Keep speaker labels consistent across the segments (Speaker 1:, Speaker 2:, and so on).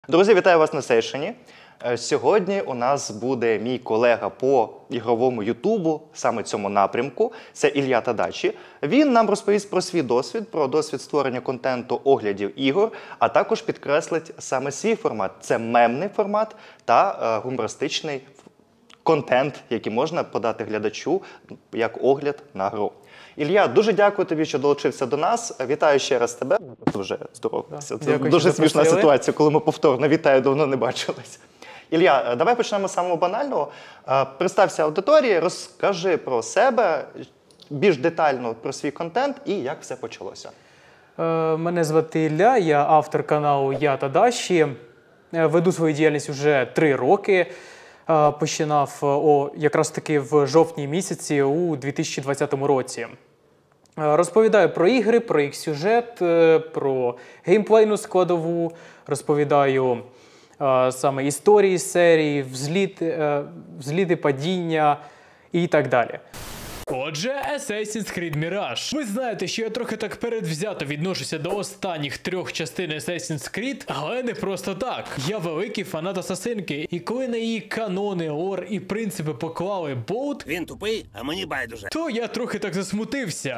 Speaker 1: Друзі, вітаю вас на сейшені. Сьогодні у нас буде мій колега по ігровому ютубу, саме цьому напрямку. Це Ілля Тадачі. Він нам розповість про свій досвід, про досвід створення контенту оглядів ігор, а також підкреслить саме свій формат. Це мемний формат та гумористичний контент, який можна подати глядачу як огляд на гру. Ілля, дуже дякую тобі, що долучився до нас. Вітаю ще раз тебе. Дуже здорово. Це дуже смішна ситуація, коли ми повторно вітаю, давно не бачились. Ілля, давай почнемо з самого банального. Представся аудиторії, розкажи про себе, більш детально про свій контент і як все почалося.
Speaker 2: Мене звати Ілля, я автор каналу «Я Тадаші». Веду свою діяльність вже 3 роки. Починав якраз таки в жовтні місяці у 2020 році. Розповідаю про ігри, про їх сюжет, про геймплейну складову, розповідаю саме історії серії, взліти, падіння і так далі.
Speaker 3: Отже, Assassin's Creed Mirage. Ви знаєте, що я трохи так передвзято відношуся до останніх 3 частин Assassin's Creed, але не просто так. Я великий фанат Асасинки, і коли на її канони, лор і принципи поклали болт,
Speaker 4: він тупий, а мені байдуже,
Speaker 3: то я трохи так засмутився.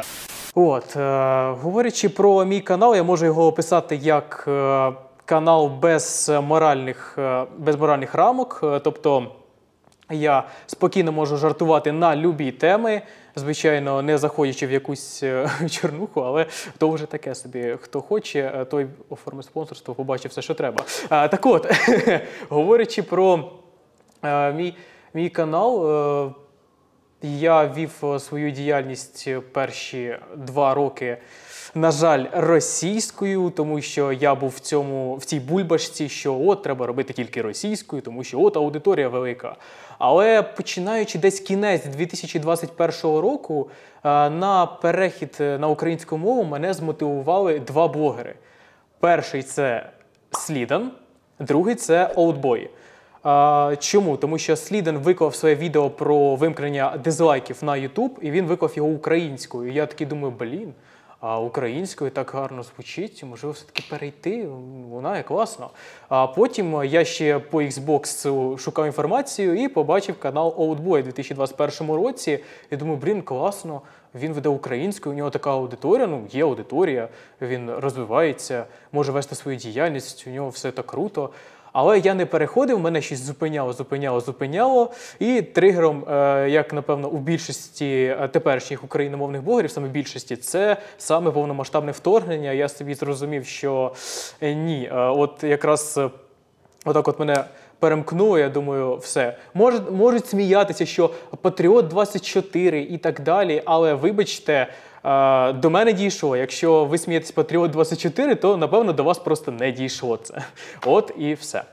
Speaker 2: Говорячи про мій канал, я можу його описати як канал без моральних рамок, тобто я спокійно можу жартувати на любі теми, звичайно, не заходячи в якусь чорнуху, але то вже таке собі. Хто хоче, той оформить спонсорство, побачить все, що треба. Так от, говорячи про мій канал, я вів свою діяльність перші 2 роки, на жаль, російською, тому що я був в цій бульбашці, що треба робити тільки російською, тому що аудиторія велика. Але починаючи десь кінець 2021 року, на перехід на українську мову мене змотивували 2 блогери. Перший – це Сліден, другий – це Олдбой. Чому? Тому що Сліден виклав своє відео про вимкнення дизлайків на YouTube, і він виклав його українською. І я такий думаю, а українською так гарно звучить, можливо, все-таки перейти, вона є класно. А потім я ще по Xbox шукав інформацію і побачив канал Oldboy у 2021 році. І думаю, класно, він веде українською, у нього така аудиторія, є аудиторія, він розвивається, може вести свою діяльність, у нього все так круто. Але я не переходив, мене щось зупиняло. І тригером, як, напевно, у більшості теперішніх україномовних блогерів, саме більшості, це саме повномасштабне вторгнення. Я собі зрозумів, що ні, якраз отак мене перемкнуло, я думаю, все. Можуть сміятися, що Патріот 24 і так далі, але вибачте, до мене дійшло. Якщо ви смієтесь Патріот 24, то, напевно, до вас просто не дійшло це. І все.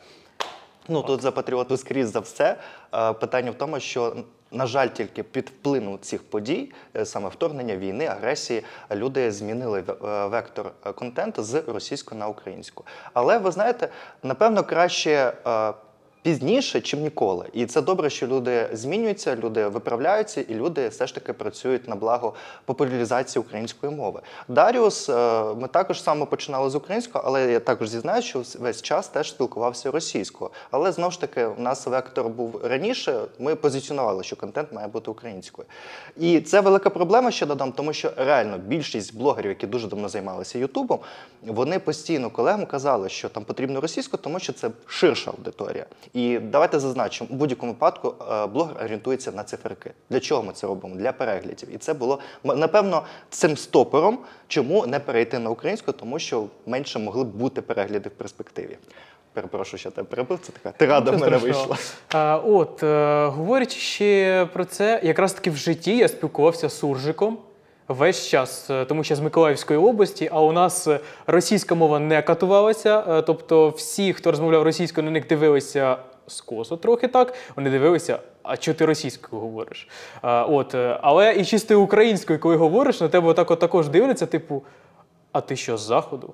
Speaker 1: Тут за Патріоту скрізь за все. Питання в тому, що, на жаль, тільки під впливом цих подій, саме вторгнення, війни, агресії, люди змінили вектор контенту з російської на українську. Але, ви знаєте, напевно, краще пізніше, чим ніколи. І це добре, що люди змінюються, люди виправляються, і люди все ж таки працюють на благо популяризації української мови. Даріус, ми також саме починали з українського, але я також зізнаюся, що весь час теж спілкувався російською. Але, знову ж таки, у нас вектор був раніше, ми позиціонували, що контент має бути українською. І це велика проблема, ще додам, тому що реально більшість блогерів, які дуже давно займалися Ютубом, вони постійно колегам казали, що там потрібно російську, тому що це ширша аудиторія. І давайте зазначимо, у будь-якому випадку блогер орієнтується на циферки. Для чого ми це робимо? Для переглядів. І це було, напевно, цим стопором, чому не перейти на українську, тому що менше могли б бути перегляди в перспективі. Перепрошую, що тебе перебив, це така тирада в мене вийшла.
Speaker 2: Говорячи ще про це, якраз таки в житті я спілкувався з суржиком весь час, тому що з Миколаївської області, а у нас російська мова не катувалася, тобто всі, хто розмовляв російською, на них дивилися скосо трохи так, вони дивилися, а чого ти російською говориш? Але і чисто українською, коли говориш, на тебе також дивляться, типу, а ти що, з Заходу?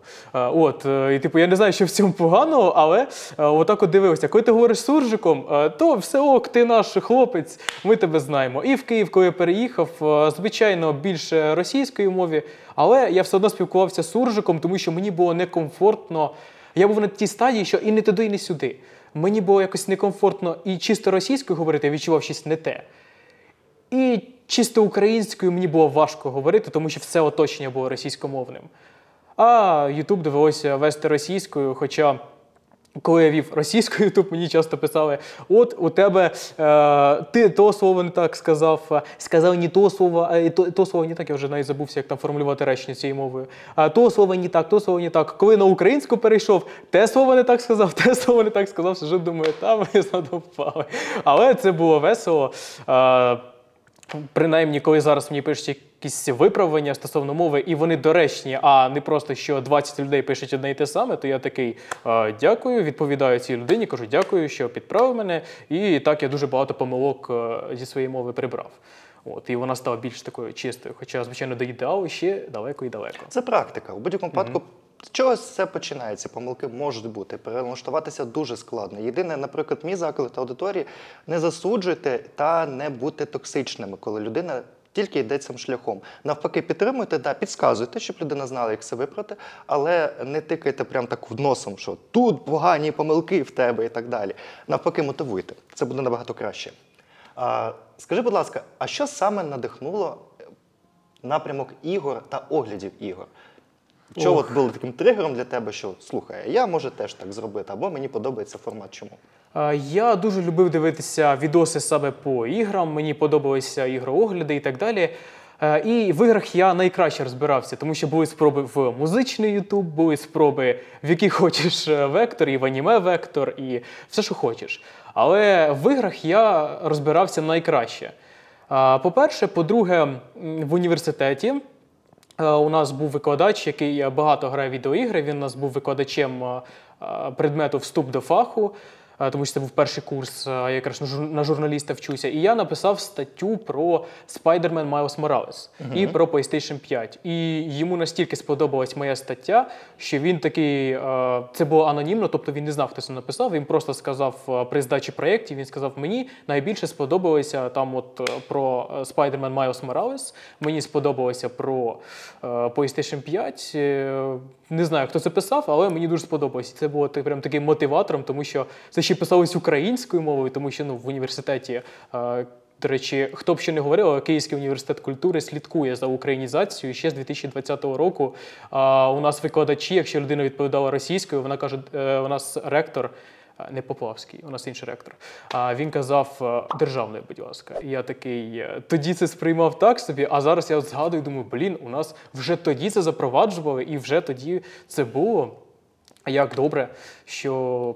Speaker 2: Я не знаю, що в цьому поганого, але отак дивився. Коли ти говориш з суржиком, то все ок, ти наш хлопець, ми тебе знаємо. І в Київ, коли я переїхав, звичайно, більше російської мови, але я все одно спілкувався з суржиком, тому що мені було некомфортно Я був на тій стадії, що і не туди, і не сюди. Мені було якось некомфортно і чисто російською говорити, я відчував щось не те. І чисто українською мені було важко говорити, тому що все оточення було російськомовним. А Ютуб довелося вести російською, хоча коли я вів російською Ютуб, мені часто писали: от у тебе ти то слово не так сказав не то слово, то слово не так, я вже навіть забувся, як там формулювати речення цією мовою. То слово не так, то слово не так. Коли на українську перейшов, те слово не так сказав, те слово не так сказав, що думаю, там ми задовпали. Але це було весело. Принаймні, коли зараз мені пишуть якісь виправлення стосовно мови, і вони доречні, а не просто, що 20 людей пишуть одне і те саме, то я такий: дякую, відповідаю цій людині, кажу дякую, що підправив мене, і так я дуже багато помилок зі своєї мови прибрав. От, і вона стала більш такою чистою, хоча, звичайно, до ідеалу ще далеко і далеко.
Speaker 1: Це практика. У будь-якому випадку з чогось все починається, помилки можуть бути, перелаштуватися дуже складно. Єдине, наприклад, мій заклик аудиторії – не засуджуйте та не будьте токсичними, коли людина тільки йде цим шляхом. Навпаки, підтримуйте, підказуйте, щоб людина знала, як це виправити, але не тикайте прям так в носом, що тут погані помилки в тебе і так далі. Навпаки, мотивуйте. Це буде набагато краще. Скажи, будь ласка, а що саме надихнуло напрямок ігор та оглядів ігор? Що от було таким тригером для тебе, що, слухай, я можу теж так зробити, або мені подобається формат чому?
Speaker 2: Я дуже любив дивитися відоси саме по іграм, мені подобалися ігроогляди і так далі. І в іграх я найкраще розбирався, тому що були спроби в музичний ютуб, були спроби в який хочеш вектор, і в аніме вектор, і все, що хочеш. Але в іграх я розбирався найкраще. По-перше, по-друге, в університеті у нас був викладач, який багато грає в відеоігри, він у нас був викладачем предмету «Вступ до фаху», тому що це був перший курс, я якраз на журналіста вчуся. І я написав статтю про Spider-Man Miles Morales і про PlayStation 5. І йому настільки сподобалась моя стаття, що він такий, це було анонімно, тобто він не знав, хто це написав, він просто сказав при здачі проєктів, він сказав: мені найбільше сподобалося там от про Spider-Man Miles Morales, мені сподобалося про PlayStation 5, не знаю, хто це писав, але мені дуже сподобалось. Це було прям таким мотиватором, тому що це ще писалось українською мовою, тому що в університеті, до речі, хто б ще не говорив, але Київський університет культури слідкує за українізацією ще з 2020 року. У нас викладачі, якщо людина відповідала російською, вона каже, у нас ректор, не Поплавський, у нас інший ректор, він казав: державною, будь ласка. І я такий, тоді це сприймав так собі, а зараз я згадую, думаю, у нас вже тоді це запроваджували, і вже тоді це було. Як добре, що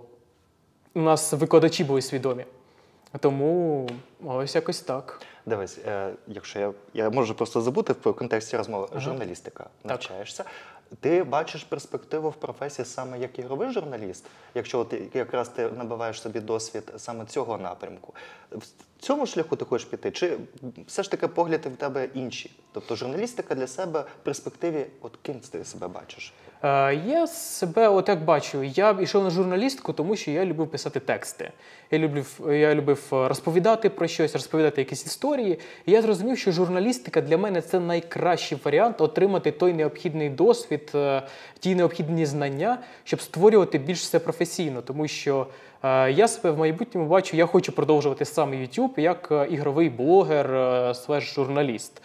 Speaker 2: у нас викладачі були свідомі. Тому ось якось так.
Speaker 1: Дивись, якщо я можу просто забути в контексті розмови, журналістика, навчаєшся. Ти бачиш перспективу в професії саме як ігровий журналіст, якщо от якраз ти набиваєш собі досвід саме цього напрямку. В цьому шляху ти хочеш піти, чи все ж таки погляди в тебе інші? Тобто журналістика для себе в перспективі, от ким ти себе бачиш?
Speaker 2: Я себе отак бачу. Я йшов на журналістику, тому що я любив писати тексти. Я любив розповідати про щось, розповідати якісь історії. І я зрозумів, що журналістика для мене – це найкращий варіант отримати той необхідний досвід, ті необхідні знання, щоб створювати більш все професійно. Тому що я себе в майбутньому бачу, я хочу продовжувати саме YouTube як ігровий блогер, /журналіст.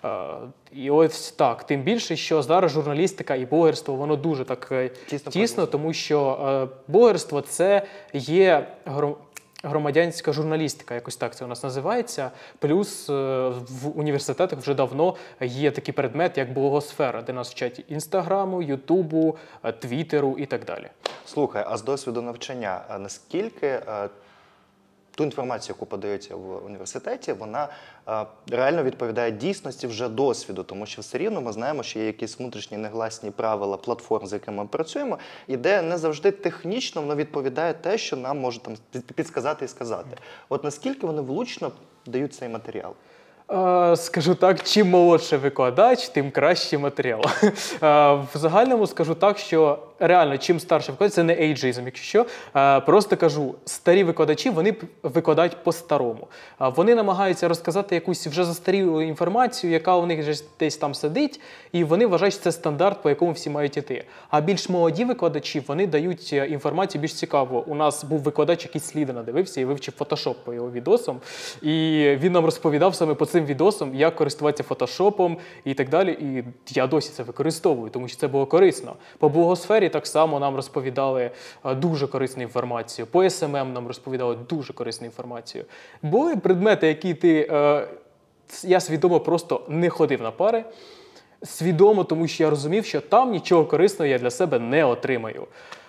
Speaker 2: І ось так, тим більше, що зараз журналістика і блогерство, воно дуже так тісно, тому що блогерство – це є громадянська журналістика, якось так це у нас називається. Плюс в університетах вже давно є такий предмет, як блогосфера, де нас вчать Інстаграму, Ютубу, Твіттеру і так далі.
Speaker 1: Слухай, а з досвіду навчання, наскільки ту інформацію, яку подається в університеті, вона реально відповідає дійсності вже досвіду, тому що все рівно ми знаємо, що є якісь внутрішні негласні правила платформ, з якими ми працюємо, і де не завжди технічно воно відповідає те, що нам може там підсказати і сказати. От наскільки вони влучно дають цей матеріал?
Speaker 2: Скажу так, чим молодший викладач, тим кращий матеріал. В загальному скажу так, що реально, чим старше викладач, це не ейджизм, якщо що. Просто кажу, старі викладачі, вони викладають по-старому. Вони намагаються розказати якусь вже застарілу інформацію, яка у них вже десь там сидить, і вони вважають, що це стандарт, по якому всі мають іти. А більш молоді викладачі, вони дають інформацію більш цікаву. У нас був викладач, який Слідана дивився і вивчив Photoshop по його відосам. І він нам розповідав саме по цим відосам, як користуватися фотошопом і так далі. І я досі це використовую, тому що це було корисно. По блогосфері так само нам розповідали дуже корисну інформацію. По СММ нам розповідали дуже корисну інформацію. Були предмети, які я свідомо просто не ходив на пари. Свідомо, тому що я розумів, що там нічого корисного я для себе не отримаю.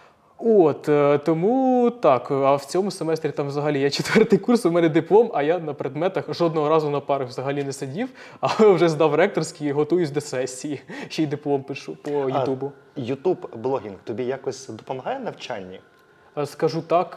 Speaker 2: Тому так, а в цьому семестрі там взагалі я 4-й курс, у мене диплом, а я на предметах жодного разу на парах взагалі не сидів, а вже здав ректорський і готуюсь до сесії. Ще й диплом пишу по Ютубу.
Speaker 1: Ютуб-блогінг тобі якось допомагає в навчанні?
Speaker 2: Скажу так,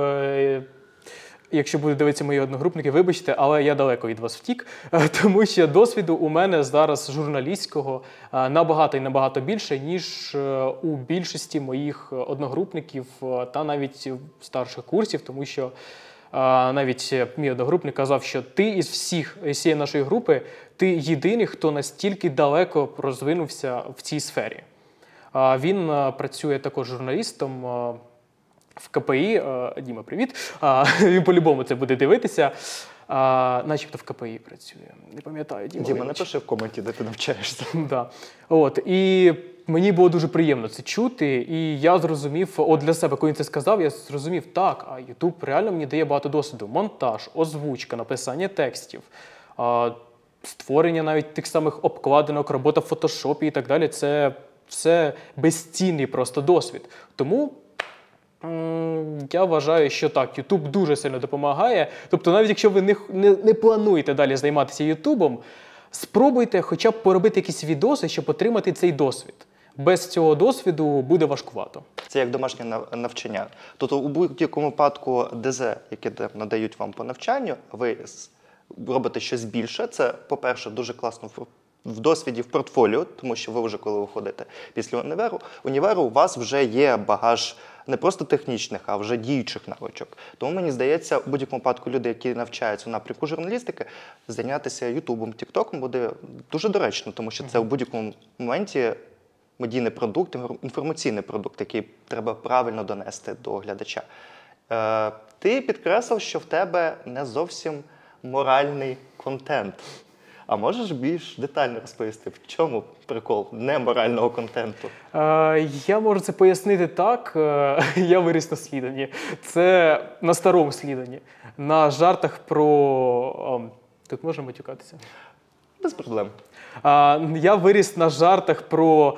Speaker 2: якщо будуть дивитися мої одногрупники, вибачте, але я далеко від вас втік, тому що досвіду у мене зараз журналістського набагато і набагато більше, ніж у більшості моїх одногрупників та навіть старших курсів, тому що навіть мій одногрупник казав, що ти із всієї нашої групи, ти єдиний, хто настільки далеко розвинувся в цій сфері. Він працює також журналістом в КПІ, Діма, привіт, він по-любому це буде дивитися, начебто в КПІ працює, не пам'ятаю.
Speaker 1: Діма, напиши в коменті, де ти навчаєшся.
Speaker 2: Да. І мені було дуже приємно це чути, і я зрозумів, для себе, коли він це сказав, я зрозумів, так, а YouTube реально мені дає багато досвіду. Монтаж, озвучка, написання текстів, створення навіть тих самих обкладинок, робота в фотошопі і так далі. Це все безцінний просто досвід. Тому я вважаю, що так, YouTube дуже сильно допомагає. Тобто навіть якщо ви не плануєте далі займатися YouTube, спробуйте хоча б поробити якісь відоси, щоб отримати цей досвід. Без цього досвіду буде важкувато.
Speaker 1: Це як домашнє навчання. Тобто у будь-якому випадку ДЗ, яке надають вам по навчанню, ви робите щось більше. Це, по-перше, дуже класно в досвіді, в портфоліо, тому що ви вже, коли виходите після універу, у вас вже є багаж не просто технічних, а вже діючих навичок. Тому, мені здається, у будь-якому випадку люди, які навчаються у напрямку журналістики, зайнятися Ютубом, Тіктоком буде дуже доречно, тому що це у будь-якому моменті медійний продукт, інформаційний продукт, який треба правильно донести до глядача. Ти підкреслив, що в тебе не зовсім моральний контент. А можеш більш детально розповісти, в чому прикол неморального контенту?
Speaker 2: Я можу це пояснити так. Я виріс на Слідані. Це на старому Слідані. На жартах про... Тут можна матюкатися?
Speaker 1: Без проблем.
Speaker 2: Я виріс на жартах про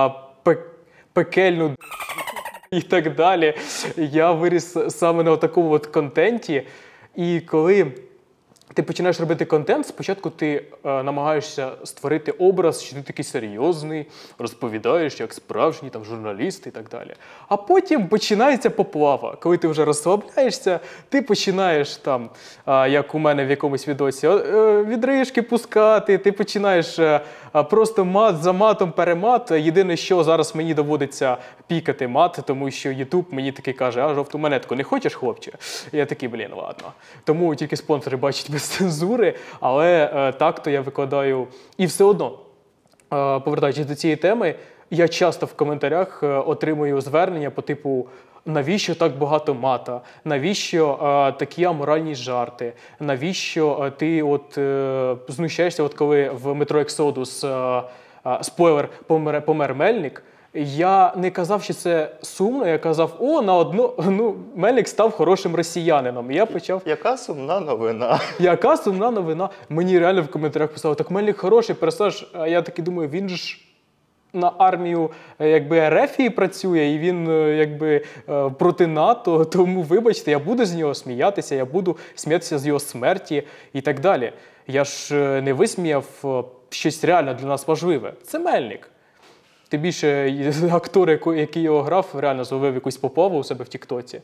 Speaker 2: пекельну і так далі. Я виріс саме на такому от контенті. І коли ти починаєш робити контент, спочатку ти намагаєшся створити образ, що ти такий серйозний, розповідаєш, як справжній там, журналіст і так далі. А потім починається поплава. Коли ти вже розслабляєшся, ти починаєш там, як у мене в якомусь відосі, відрижки пускати, ти починаєш просто мат за матом перемат. Єдине, що зараз мені доводиться пікати мат, тому що YouTube мені таки каже, а жовту монетку не хочеш, хлопче? Я такий, ладно. Тому тільки спонсори бачать без цензури, але так-то я викладаю. І все одно, повертаючись до цієї теми, я часто в коментарях отримую звернення по типу, навіщо так багато мата, навіщо такі аморальні жарти, навіщо ти знущаєшся, коли в метро Ексодус, спойлер, помер Мельник. Я не казав, що це сумно, я казав, Мельник став хорошим росіянином. І я почав...
Speaker 1: Яка сумна новина?
Speaker 2: Яка сумна новина? Мені реально в коментарях писали, так Мельник хороший персонаж. А я таки думаю, він ж на армію Ерефії працює, і він проти НАТО, тому, вибачте, я буду з нього сміятися, я буду сміятися з його смерті і так далі. Я ж не висміяв щось реально для нас важливе. Це Мельник. Тим більше актор, який його грав, реально зловив якусь попову у себе в Тіктоці.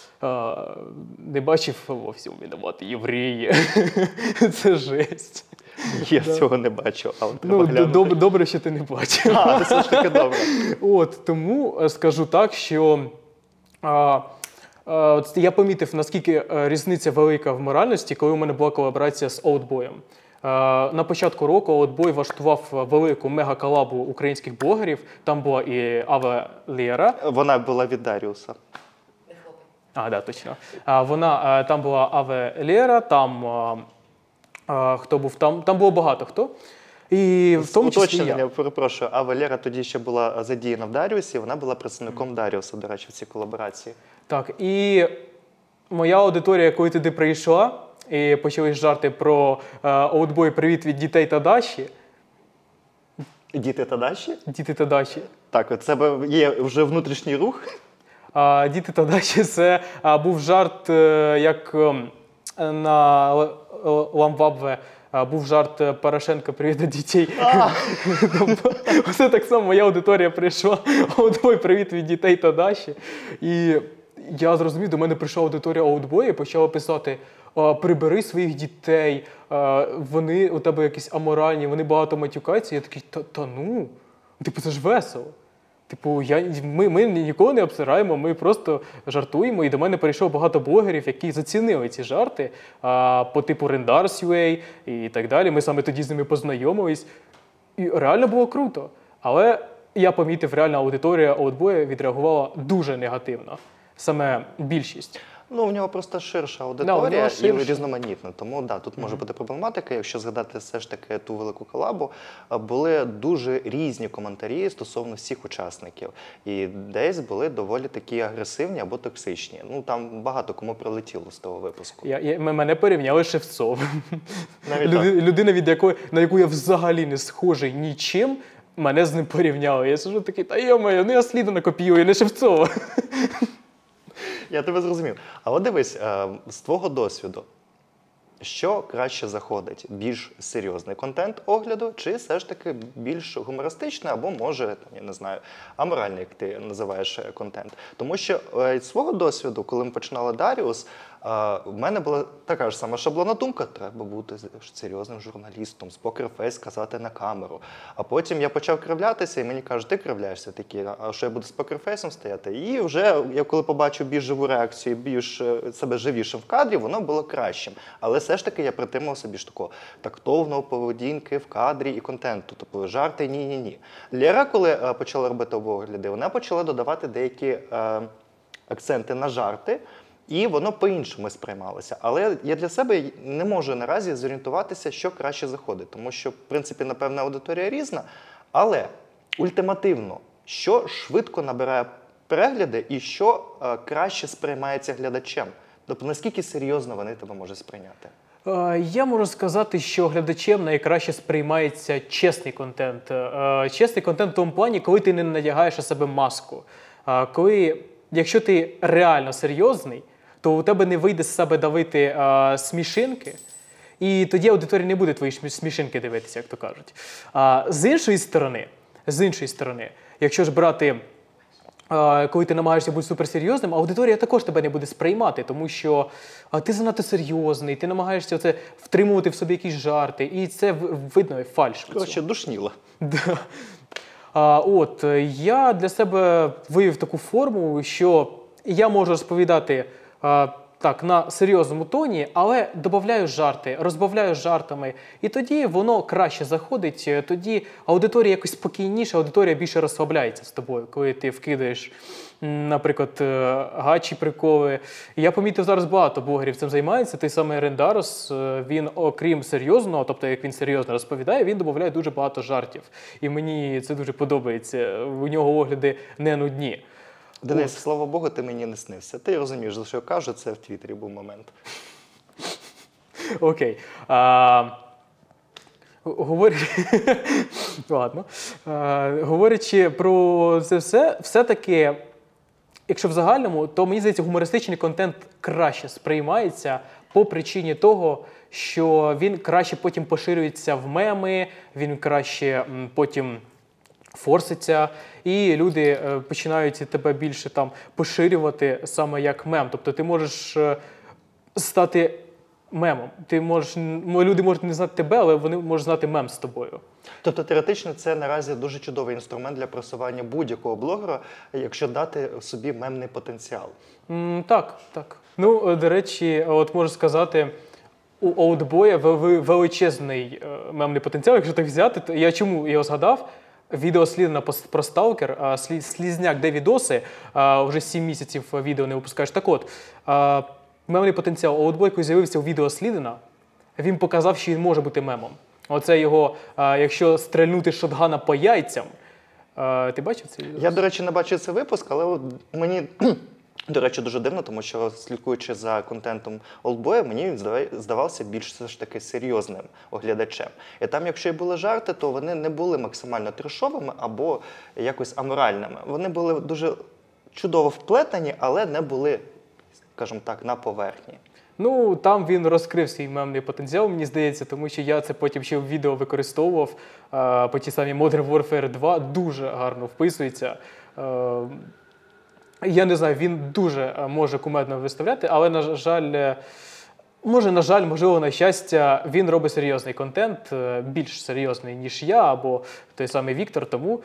Speaker 2: Не бачив, во всьому винуваті євреї. Це жесть.
Speaker 1: Я цього не бачу, але треба
Speaker 2: Ну,
Speaker 1: глянути.
Speaker 2: добре, що ти не бачив.
Speaker 1: А, це все ж таки добре.
Speaker 2: От, тому скажу так, що от я помітив, наскільки різниця велика в моральності, коли у мене була колаборація з Oldboy. На початку року Oldboy влаштував велику мега-колабу українських блогерів. Там була і Аве Лєра.
Speaker 1: Вона була від Даріуса.
Speaker 2: Да, точно. Там була Аве Лєра, там хто був там? Там було багато хто. І в тому числі
Speaker 1: Уточнення,
Speaker 2: я.
Speaker 1: перепрошую, а Валера тоді ще була задіяна в Даріусі, вона була представником Даріуса, до речі, в цій колаборації.
Speaker 2: Так, і моя аудиторія, коли туди прийшла, і почались жарти про Oldboy «Привіт від дітей та Даші».
Speaker 1: Діти та Даші?
Speaker 2: Діти та Даші.
Speaker 1: Так, у тебе є вже внутрішній рух.
Speaker 2: Діти та Даші – це був жарт, як на Ламбабве був жарт Порошенка «Привіт від дітей». Оце так само моя аудиторія прийшла. Oldboy «Привіт від дітей та Даші». І я зрозумів, до мене прийшла аудиторія Oldboy і почала писати: прибери своїх дітей, вони у тебе якісь аморальні, вони багато матюкаються. Я такий, та ну, типу, це ж весело. Типу, ми ніколи не обсираємо, ми просто жартуємо. І до мене перейшло багато блогерів, які зацінили ці жарти по типу Rendars.ua і так далі. Ми саме тоді з ними познайомились. І реально було круто. Але я помітив, реально аудиторія Oldboy відреагувала дуже негативно. Саме більшість.
Speaker 1: Ну, в нього просто ширша
Speaker 2: Да,
Speaker 1: аудиторія і
Speaker 2: ширша.
Speaker 1: різноманітна. Тому, да, тут може бути проблематика. Якщо згадати все ж таки ту велику колабу, були дуже різні коментарі стосовно всіх учасників. І десь були доволі такі агресивні або токсичні. Ну, там багато кому прилетіло з того випуску.
Speaker 2: Мене порівняли з Шевцовим.
Speaker 1: Навіть так.
Speaker 2: Людина, на яку я взагалі не схожий нічим, мене з ним порівняли. Я сижу такий, та йо-моє, ну я Слідана копіюю, не Шевцова.
Speaker 1: Я тебе зрозумів. А от дивись, з твого досвіду, що краще заходить? Більш серйозний контент огляду, чи все ж таки більш гумористичний, або може, там, я не знаю, аморальний, як ти називаєш контент? Тому що з свого досвіду, коли ми починали Даріус, в мене була така ж сама шаблонна думка: треба бути серйозним журналістом, з покерфейс казати на камеру. А потім я почав кривлятися, і мені кажуть, ти кривляєшся такі, а що я буду з покерфейсом стояти? І вже я коли побачив більш живу реакцію, більш себе живішим в кадрі, воно було кращим. Але все ж таки я притримувався більш такого тактовного поведінки в кадрі і контенту. Тобто жарти ні-ні-ні. Лєра, коли почала робити огляди, вона почала додавати деякі акценти на жарти, і воно по-іншому сприймалося. Але я для себе не можу наразі зорієнтуватися, що краще заходить. Тому що, в принципі, напевно, аудиторія різна. Але ультимативно, що швидко набирає перегляди і що краще сприймається глядачем? Тобто, наскільки серйозно вони тебе можуть сприйняти?
Speaker 2: Я можу сказати, що глядачем найкраще сприймається чесний контент. Чесний контент в тому плані, коли ти не надягаєш на себе маску. Якщо ти реально серйозний, то у тебе не вийде з себе давити смішинки, і тоді аудиторія не буде твої смішинки дивитися, як то кажуть. З іншої сторони, якщо ж брати, коли ти намагаєшся бути суперсерйозним, аудиторія також тебе не буде сприймати, тому що ти занадто серйозний, ти намагаєшся втримувати в собі якісь жарти, і це видно фальш.
Speaker 1: Коротше, душніло.
Speaker 2: Да. Я для себе виявив таку форму, що я можу розповідати так, на серйозному тоні, але додаю жарти, розбавляю жартами. І тоді воно краще заходить, тоді аудиторія якось спокійніша, аудиторія більше розслабляється з тобою, коли ти вкидаєш, наприклад, гачі приколи. І я помітив, зараз багато блогерів цим займається. Той самий Рендарос, він, окрім серйозного, тобто як він серйозно розповідає, він додає дуже багато жартів. І мені це дуже подобається. У нього огляди не нудні.
Speaker 1: Денис, слава Богу, ти мені не снився. Ти розумієш, за що я кажу, це в Твіттері був момент.
Speaker 2: Окей. Говорячи про це все-таки, якщо в загальному, то мені здається, гумористичний контент краще сприймається по причині того, що він краще потім поширюється в меми, він краще потім форситься, і люди починають тебе більше поширювати саме як мем. Тобто ти можеш стати мемом. Люди можуть не знати тебе, але вони можуть знати мем з тобою.
Speaker 1: Тобто теоретично це наразі дуже чудовий інструмент для просування будь-якого блогера, якщо дати собі мемний потенціал.
Speaker 2: Так, так. Ну, до речі, от можу сказати, у Олдбоя величезний мемний потенціал, якщо так взяти. То я чому його згадав? Відео Слідана про Сталкер, Слізняк, де відоси, вже 7 місяців відео не випускаєш. Так от, мемний потенціал Олдбой, коли з'явився у відео Слідана, він показав, що він може бути мемом. Оце його, якщо стрельнути шотгана по яйцям. Ти бачив це відео?
Speaker 1: Я, до речі, не бачив цей випуск, але от мені, до речі, дуже дивно, тому що, слідкуючи за контентом Олдбоя, мені він здавався більш все ж таки серйозним оглядачем. І там, якщо й були жарти, то вони не були максимально трешовими або якось аморальними. Вони були дуже чудово вплетені, але не були, скажімо так, на поверхні.
Speaker 2: Ну, там він розкрив свій мемний потенціал, мені здається, тому що я це потім ще в відео використовував по тій самій Modern Warfare 2, дуже гарно вписується. Я не знаю, він дуже може кумедно виставляти, але, на жаль, можливо, на щастя, він робить серйозний контент, більш серйозний, ніж я, або той самий Віктор, тому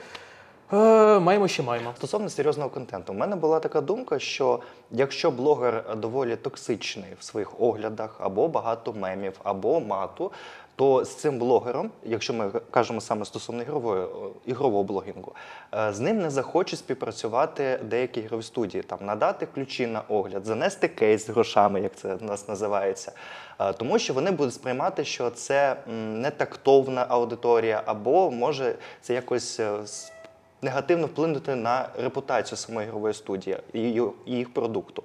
Speaker 2: маємо, що маємо.
Speaker 1: Стосовно серйозного контенту, у мене була така думка, що якщо блогер доволі токсичний в своїх оглядах, або багато мемів, або мату, то з цим блогером, якщо ми кажемо саме стосовно ігрового блогінгу, з ним не захочуть співпрацювати деякі ігрові студії, там, надати ключі на огляд, занести кейс з грошами, як це у нас називається, тому що вони будуть сприймати, що це не тактовна аудиторія, або може це якось негативно вплинути на репутацію самої ігрової студії і їх продукту.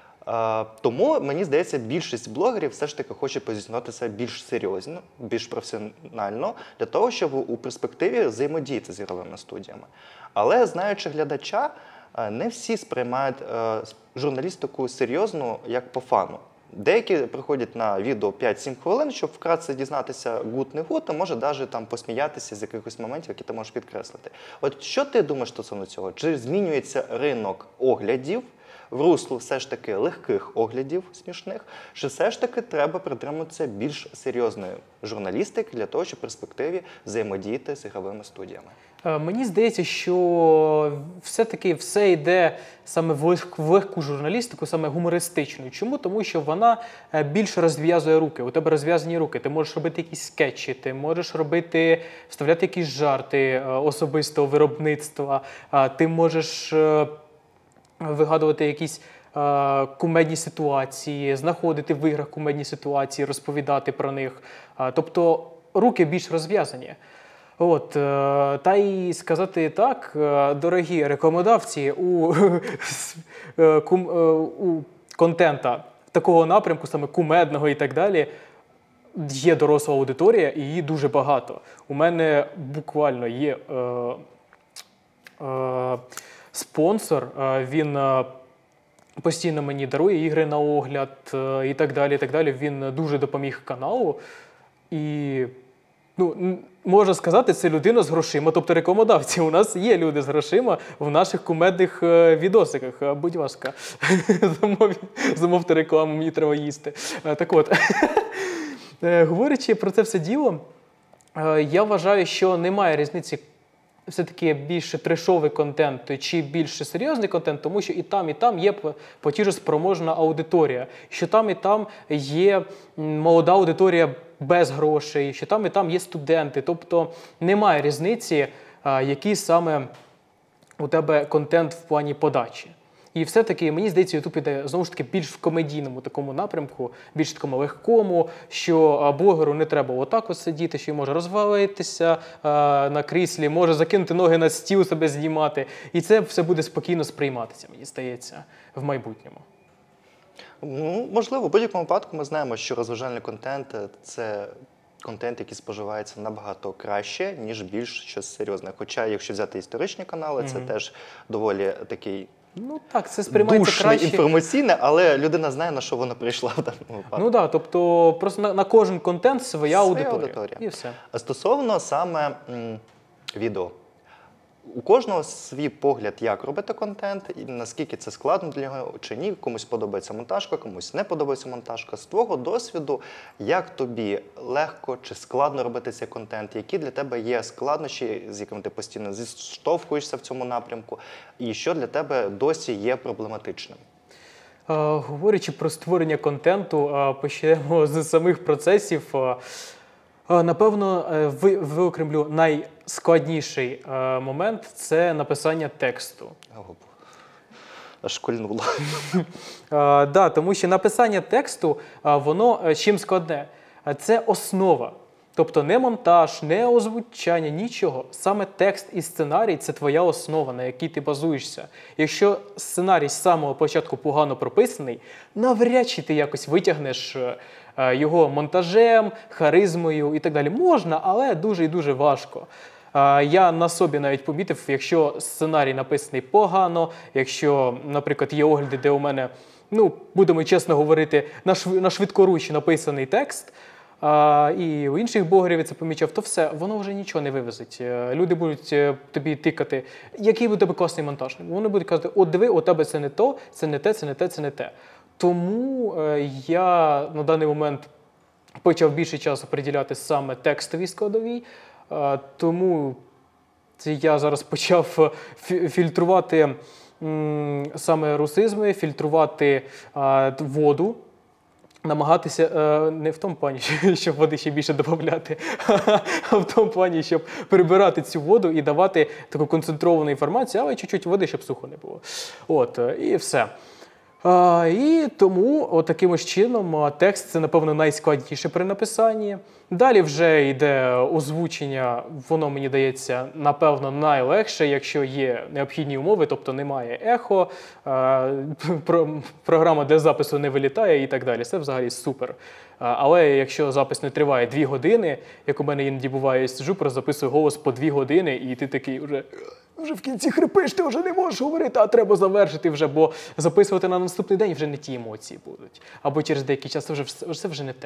Speaker 1: Тому, мені здається, більшість блогерів все ж таки хоче позиціонуватися більш серйозно, більш професіонально, для того, щоб у перспективі взаємодіяти з ігровими студіями. Але, знаючи глядача, не всі сприймають журналістику серйозно, як по фану. Деякі приходять на відео 5-7 хвилин, щоб вкратце дізнатися гуд не гуд, а може навіть там посміятися з якихось моментів, які ти можеш підкреслити. От що ти думаєш стосовно цього? Чи змінюється ринок оглядів в русло все ж таки легких оглядів смішних, чи все ж таки треба притримуватися більш серйозної журналістики для того, щоб в перспективі взаємодіяти з ігровими студіями?
Speaker 2: Мені здається, що все-таки все йде саме в легку журналістику, саме гумористичну. Чому? Тому що вона більше розв'язує руки. У тебе розв'язані руки. Ти можеш робити якісь скетчі, ти можеш вставляти якісь жарти особистого виробництва, ти можеш вигадувати якісь кумедні ситуації, знаходити в іграх кумедні ситуації, розповідати про них. Тобто руки більш розв'язані. От, та й сказати так, дорогі рекламодавці, у контента такого напрямку, саме кумедного і так далі, є доросла аудиторія і її дуже багато. У мене буквально є спонсор, він постійно мені дарує ігри на огляд і так далі, і так далі. Він дуже допоміг каналу і... Ну, можна сказати, це людина з грошима, тобто рекламодавці. У нас є люди з грошима в наших кумедних відосиках. Будь ласка, замовте рекламу, мені треба їсти. Так от, говорячи про це все діло, я вважаю, що немає різниці все-таки більше трешовий контент чи більше серйозний контент, тому що і там є платіжоспроможна аудиторія, що і там є молода аудиторія без грошей, що і там є студенти. Тобто немає різниці, який саме у тебе контент в плані подачі. І все-таки, мені здається, YouTube іде, знову ж таки, більш в комедійному такому напрямку, більш такому легкому, що блогеру не треба отак ось сидіти, що й може розвалитися на кріслі, може закинути ноги на стіл, себе знімати. І це все буде спокійно сприйматися, мені здається, в майбутньому.
Speaker 1: Ну, можливо, в будь-якому випадку ми знаємо, що розважальний контент – це контент, який споживається набагато краще, ніж більш щось серйозне. Хоча, якщо взяти історичні канали, це теж доволі такий
Speaker 2: ну так, це сприймається
Speaker 1: душне,
Speaker 2: краще.
Speaker 1: інформаційне, але людина знає, на що вона прийшла в даному випадку.
Speaker 2: Ну так, тобто просто на кожен контент своя аудиторія. І все.
Speaker 1: А стосовно саме відео. у кожного свій погляд, як робити контент, і наскільки це складно для нього чи ні. Комусь подобається монтажка, комусь не подобається монтажка. З твого досвіду, як тобі легко чи складно робити цей контент, які для тебе є складнощі, з якими ти постійно зіштовхуєшся в цьому напрямку, і що для тебе досі є проблематичним?
Speaker 2: Говорячи про створення контенту, почнемо з самих процесів. Напевно, виокремлю найскладніший момент – це написання тексту.
Speaker 1: Аж школьнуло.
Speaker 2: Да, тому що написання тексту, воно чим складне? Це основа. Тобто не монтаж, не озвучання, нічого. Саме текст і сценарій – це твоя основа, на якій ти базуєшся. Якщо сценарій з самого початку погано прописаний, навряд чи ти якось витягнеш його монтажем, харизмою і так далі. Можна, але дуже і дуже важко. Я на собі навіть помітив, якщо сценарій написаний погано, якщо, наприклад, є огляди, де у мене, будемо чесно говорити, на швидкоруч написаний текст, і у інших блогерів я це помічав, то все, воно вже нічого не вивезить. Люди будуть тобі тикати, який у тебе класний монтаж. Вони будуть казати, от диви, у тебе це не то, це не те, це не те, це не те. Тому я на даний момент почав більше часу приділяти саме текстовій складовій, тому я зараз почав фільтрувати саме русизми, фільтрувати воду, намагатися не в тому плані, щоб води ще більше додати, а в тому плані, щоб прибирати цю воду і давати таку концентровану інформацію, але чуть-чуть води, щоб сухо не було. І все. І тому таким чином текст – це, напевно, найскладніше при написанні. Далі вже йде озвучення, воно, мені дається, напевно, найлегше, якщо є необхідні умови, тобто немає ехо, програма для запису не вилітає і так далі. Це взагалі супер. Але якщо запис не триває 2 години, як у мене іноді буває, я сиджу, записую голос по 2 години, і ти такий вже в кінці хрипиш, ти вже не можеш говорити, а треба завершити вже, бо записувати на наступний день вже не ті емоції будуть. Або через деякий час це вже не те.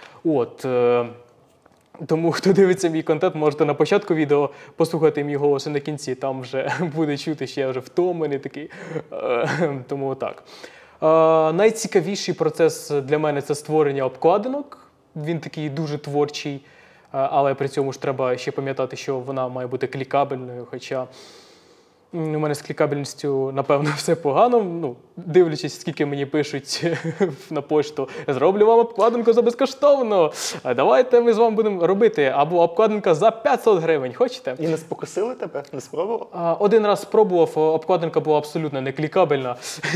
Speaker 2: Тому, хто дивиться мій контент, можете на початку відео послухати мій голос, і на кінці там вже буде чути, що я вже втомлений такий. Тому так. Найцікавіший процес для мене – це створення обкладинок. Він такий дуже творчий, але при цьому ж треба ще пам'ятати, що вона має бути клікабельною, хоча у мене з клікабельністю, напевно, все погано. Дивлячись, скільки мені пишуть на пошту, зроблю вам обкладинку за безкоштовно, давайте ми з вами будемо робити, або обкладинка за 500 гривень, хочете?
Speaker 1: І не спокусили тебе? Не спробував?
Speaker 2: Один раз спробував, обкладинка була абсолютно не клікабельна,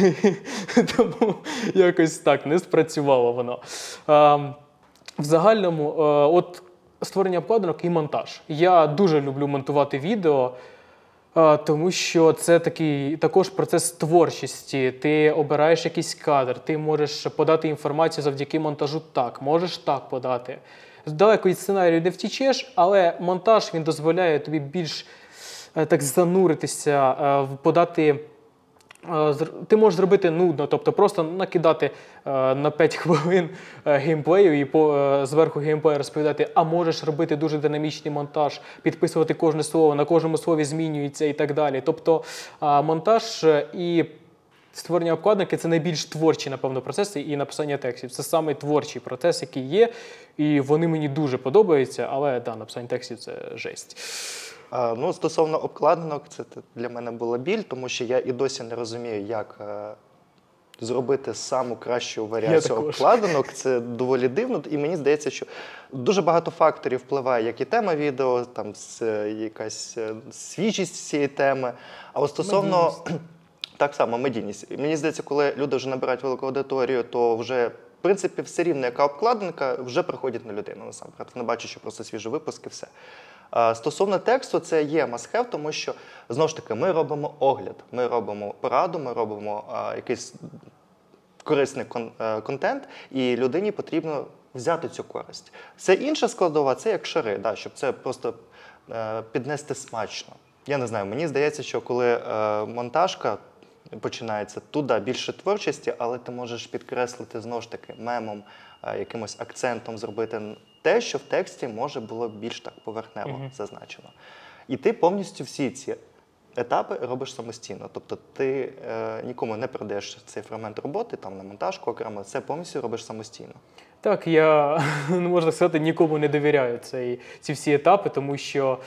Speaker 2: тому якось так, не спрацювало воно. В загальному, створення обкладинок і монтаж. Я дуже люблю монтувати відео, тому що це також процес творчості. Ти обираєш якийсь кадр, ти можеш подати інформацію завдяки монтажу так, можеш так подати. Далеко від сценарію не втічеш, але монтаж, він дозволяє тобі більш так зануритися, подати. Ти можеш зробити нудно, тобто просто накидати на 5 хвилин геймплею і зверху геймплею розповідати, а можеш робити дуже динамічний монтаж, підписувати кожне слово, на кожному слові змінюється і так далі. Тобто монтаж і створення обкладинки – це найбільш творчі, напевно, процеси, і написання текстів. Це самий творчий процес, який є, і вони мені дуже подобаються, але написання текстів – це жесть.
Speaker 1: Стосовно обкладинок, це для мене була біль, тому що я і досі не розумію, як зробити саму кращу варіацію обкладинок. Це доволі дивно, і мені здається, що дуже багато факторів впливає, як і тема відео, там якась свіжість цієї теми. А от стосовно... Так само, медійність. Мені здається, коли люди вже набирають велику аудиторію, то вже, в принципі, все рівно, яка обкладинка, вже приходить на людину, насамперед. Вони бачать, що просто свіжий випуск і все. Стосовно тексту, це є must-have, тому що, знову ж таки, ми робимо огляд, ми робимо пораду, ми робимо якийсь корисний контент, і людині потрібно взяти цю користь. Це інша складова, це як шари, щоб це просто піднести смачно. Я не знаю, мені здається, що коли монтажка починається, туди більше творчості, але ти можеш підкреслити, знову ж таки, мемом, якимось акцентом зробити те, що в тексті може було більш так поверхнево зазначено. І ти повністю всі ці етапи робиш самостійно. Тобто ти нікому не передаєш цей фрагмент роботи, там на монтажку окремо, це повністю робиш самостійно.
Speaker 2: Так, я, ну, можна сказати, нікому не довіряю ці всі етапи, тому що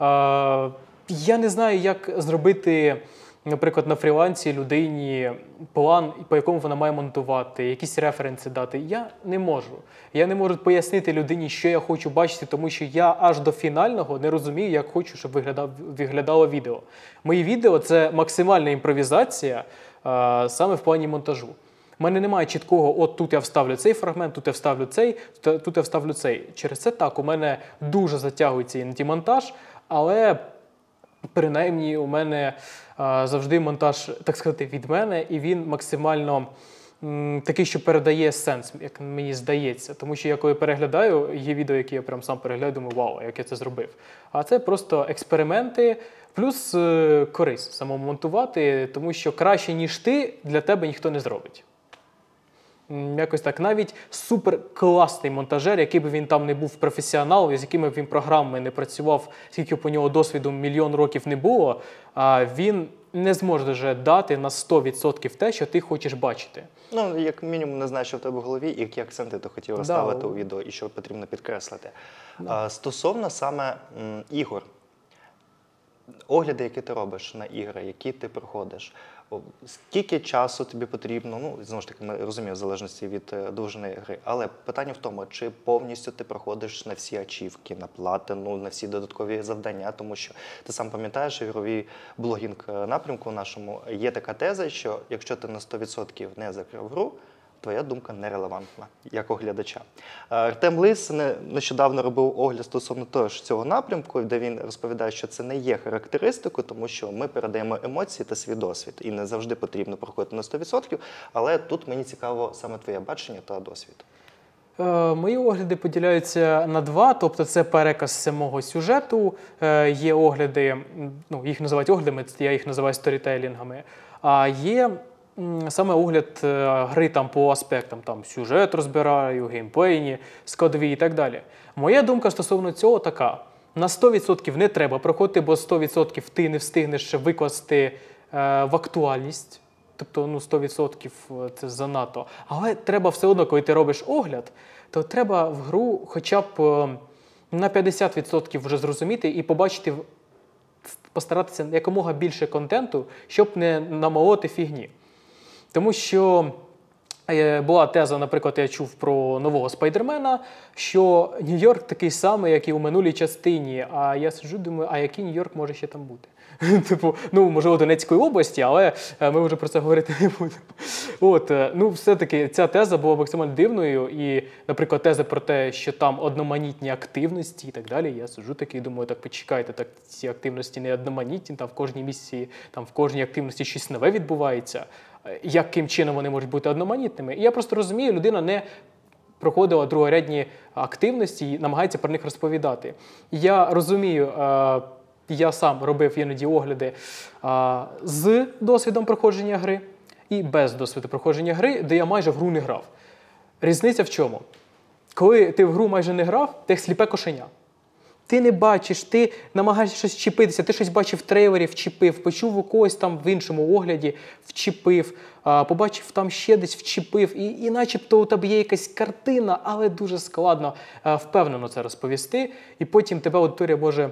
Speaker 2: я не знаю, як зробити, наприклад, на фрілансі людині план, по якому вона має монтувати, якісь референси дати. Я не можу. Я не можу пояснити людині, що я хочу бачити, тому що я аж до фінального не розумію, як хочу, щоб виглядало відео. Мої відео – це максимальна імпровізація саме в плані монтажу. У мене немає чіткого, от тут я вставлю цей фрагмент, тут я вставлю цей, тут я вставлю цей. Через це так, у мене дуже затягується іноді монтаж, але принаймні у мене завжди монтаж, так сказати, від мене, і він максимально такий, що передає сенс, як мені здається. Тому що я коли переглядаю, є відео, які я прям сам переглядаю, думаю, вау, як я це зробив. А це просто експерименти, плюс користь самому монтувати, тому що краще, ніж ти, для тебе ніхто не зробить. Якось так. Навіть суперкласний монтажер, який би він там не був професіонал, з якими б він програмами не працював, скільки б у нього досвіду мільйон років не було, він не зможе вже дати на 100% те, що ти хочеш бачити.
Speaker 1: Ну, як мінімум, не знаєш, що в тебе в голові, і які акценти ти хотів розставити у відео, і що потрібно підкреслити. Стосовно саме ігор, огляди, які ти робиш на ігри, які ти проходиш, скільки часу тобі потрібно, ну, знову ж таки, ми розуміємо, в залежності від довжини гри, але питання в тому, чи повністю ти проходиш на всі ачівки, на платину, на всі додаткові завдання, тому що ти сам пам'ятаєш, ігровий блогінг напрямку нашому є така теза, що якщо ти на 100% не закрив гру, твоя думка нерелевантна, як оглядача. Артем Лис нещодавно робив огляд стосовно того ж цього напрямку, де він розповідає, що це не є характеристикою, тому що ми передаємо емоції та свій досвід. І не завжди потрібно проходити на 100%, але тут мені цікаво саме твоє бачення та досвід.
Speaker 2: Мої огляди поділяються на два, тобто це переказ самого сюжету, є огляди, ну, їх називають оглядами, я їх називаю сторітелінгами, а є саме огляд гри там по аспектам, там сюжет розбираю, геймплейні, складові і так далі. Моя думка стосовно цього така: на 100% не треба проходити, бо 100% ти не встигнеш викласти в актуальність. Тобто, ну, 100% це занадто. Але треба все одно, коли ти робиш огляд, то треба в гру хоча б на 50% вже зрозуміти і побачити, постаратися якомога більше контенту, щоб не намолоти фігні. Тому що була теза, наприклад, я чув про нового Спайдермена, що Нью-Йорк такий самий, як і у минулій частині. А я сиджу, думаю, а який Нью-Йорк може ще там бути? Типу, ну, можливо, Донецької області, але ми вже про це говорити не будемо. От, ну, все-таки ця теза була максимально дивною. І, наприклад, теза про те, що там одноманітні активності і так далі, я сиджу такий і думаю, так почекайте, так ці активності не одноманітні, там в кожній місії, там в кожній активності щось нове відбувається. Яким чином вони можуть бути одноманітними? І я просто розумію, людина не проходила другорядні активності і намагається про них розповідати. Я розумію, я сам робив іноді огляди з досвідом проходження гри і без досвіду проходження гри, де я майже в гру не грав. Різниця в чому? Коли ти в гру майже не грав, ти як сліпе кошеня. Ти не бачиш, ти намагаєшся щось вчепитися, ти щось бачив в трейлері, вчепив, почув у когось там в іншому огляді, вчепив, побачив там ще десь, вчепив, і начебто у тебе є якась картина, але дуже складно впевнено це розповісти, і потім тебе аудиторія може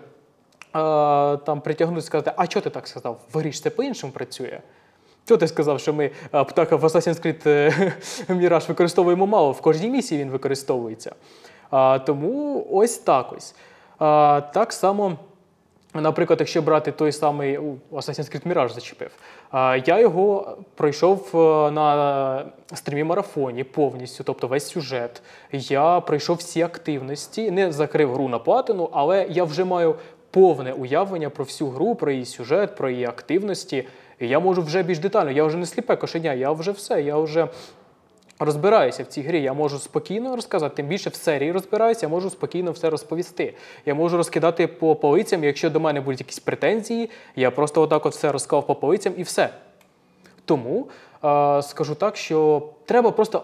Speaker 2: там притягнути і сказати, а чого ти так сказав? В грі ж це по-іншому працює. Чого ти сказав, що ми птаха в Assassin's Creed Mirage використовуємо мало, в кожній місії він використовується. Тому ось так ось. Так само, наприклад, якщо брати той самий Assassin's Creed Mirage зачепив, я його пройшов на стрімі-марафоні повністю, тобто весь сюжет. Я пройшов всі активності, не закрив гру на платину, але я вже маю повне уявлення про всю гру, про її сюжет, про її активності. І я можу вже більш детально, я вже не сліпе кошеня, я вже все, я вже розбираюся в цій грі, я можу спокійно розказати, тим більше в серії розбираюся, я можу спокійно все розповісти. Я можу розкидати по полицям, якщо до мене будуть якісь претензії, я просто отак от все розклав по полицям і все. Тому скажу так, що треба просто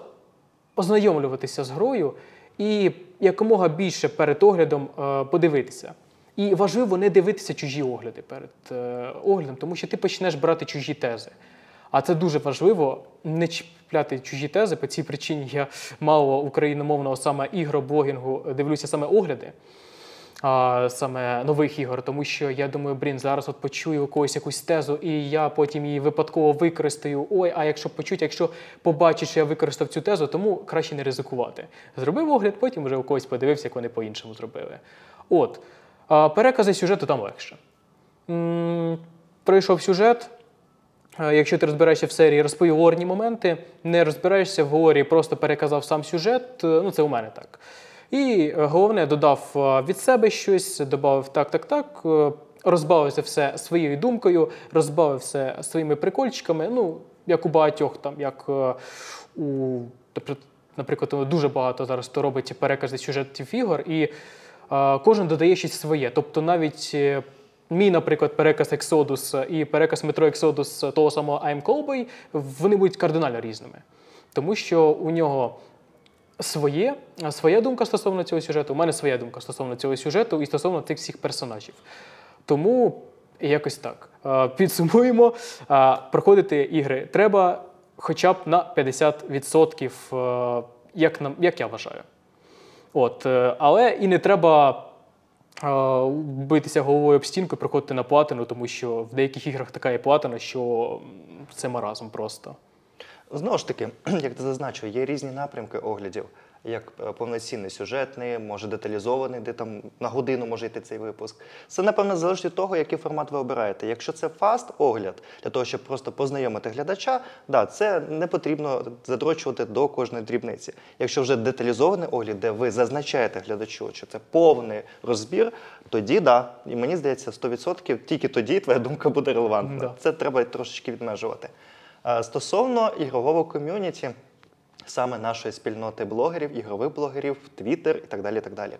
Speaker 2: ознайомлюватися з грою і якомога більше перед оглядом подивитися. І важливо не дивитися чужі огляди перед оглядом, тому що ти почнеш брати чужі тези. А це дуже важливо, не чіпляти чужі тези. По цій причині я мало україномовного саме ігроблогінгу дивлюся саме огляди, саме нових ігор, тому що я думаю, зараз от почую у когось якусь тезу, і я потім її випадково використаю. Ой, а якщо почуть, якщо побачиш, що я використав цю тезу, тому краще не ризикувати. Зробив огляд, потім вже у когось подивився, як вони по-іншому зробили. От. Перекази сюжету там легше. Пройшов сюжет. Якщо ти розбираєшся в серії, розповів лорні моменти, не розбираєшся в говорі, просто переказав сам сюжет, ну це у мене так. І головне, додав від себе щось, додав так, розбавився все своєю думкою, розбавив все своїми прикольчиками, ну, як у багатьох, там, як наприклад, дуже багато зараз хто робить перекази сюжетів ігор, і кожен додає щось своє. Тобто навіть мій, наприклад, переказ Exodus і переказ Metro Exodus того самого I'm Cowboy, вони будуть кардинально різними. Тому що у нього своя думка стосовно цього сюжету, у мене своя думка стосовно цього сюжету і стосовно цих всіх персонажів. Тому якось так. Підсумуємо, проходити ігри треба хоча б на 50%, як я вважаю. От, але і не треба битися головою об стінку і проходити на платину, тому що в деяких іграх така є платина, що це маразм просто.
Speaker 1: Знову ж таки, як ти зазначив, є різні напрямки оглядів, як повноцінний сюжетний, може деталізований, де там на годину може йти цей випуск. Це, напевно, залежить від того, який формат ви обираєте. Якщо це фаст-огляд, для того, щоб просто познайомити глядача, да, це не потрібно задрочувати до кожної дрібниці. Якщо вже деталізований огляд, де ви зазначаєте глядачу, що це повний розбір, тоді, да, і мені здається, 100% тільки тоді твоя думка буде релевантна.
Speaker 2: Да.
Speaker 1: Це треба трошечки відмежувати. Стосовно ігрового ком'юніті, саме нашої спільноти блогерів, ігрових блогерів, Twitter і так далі, і так далі.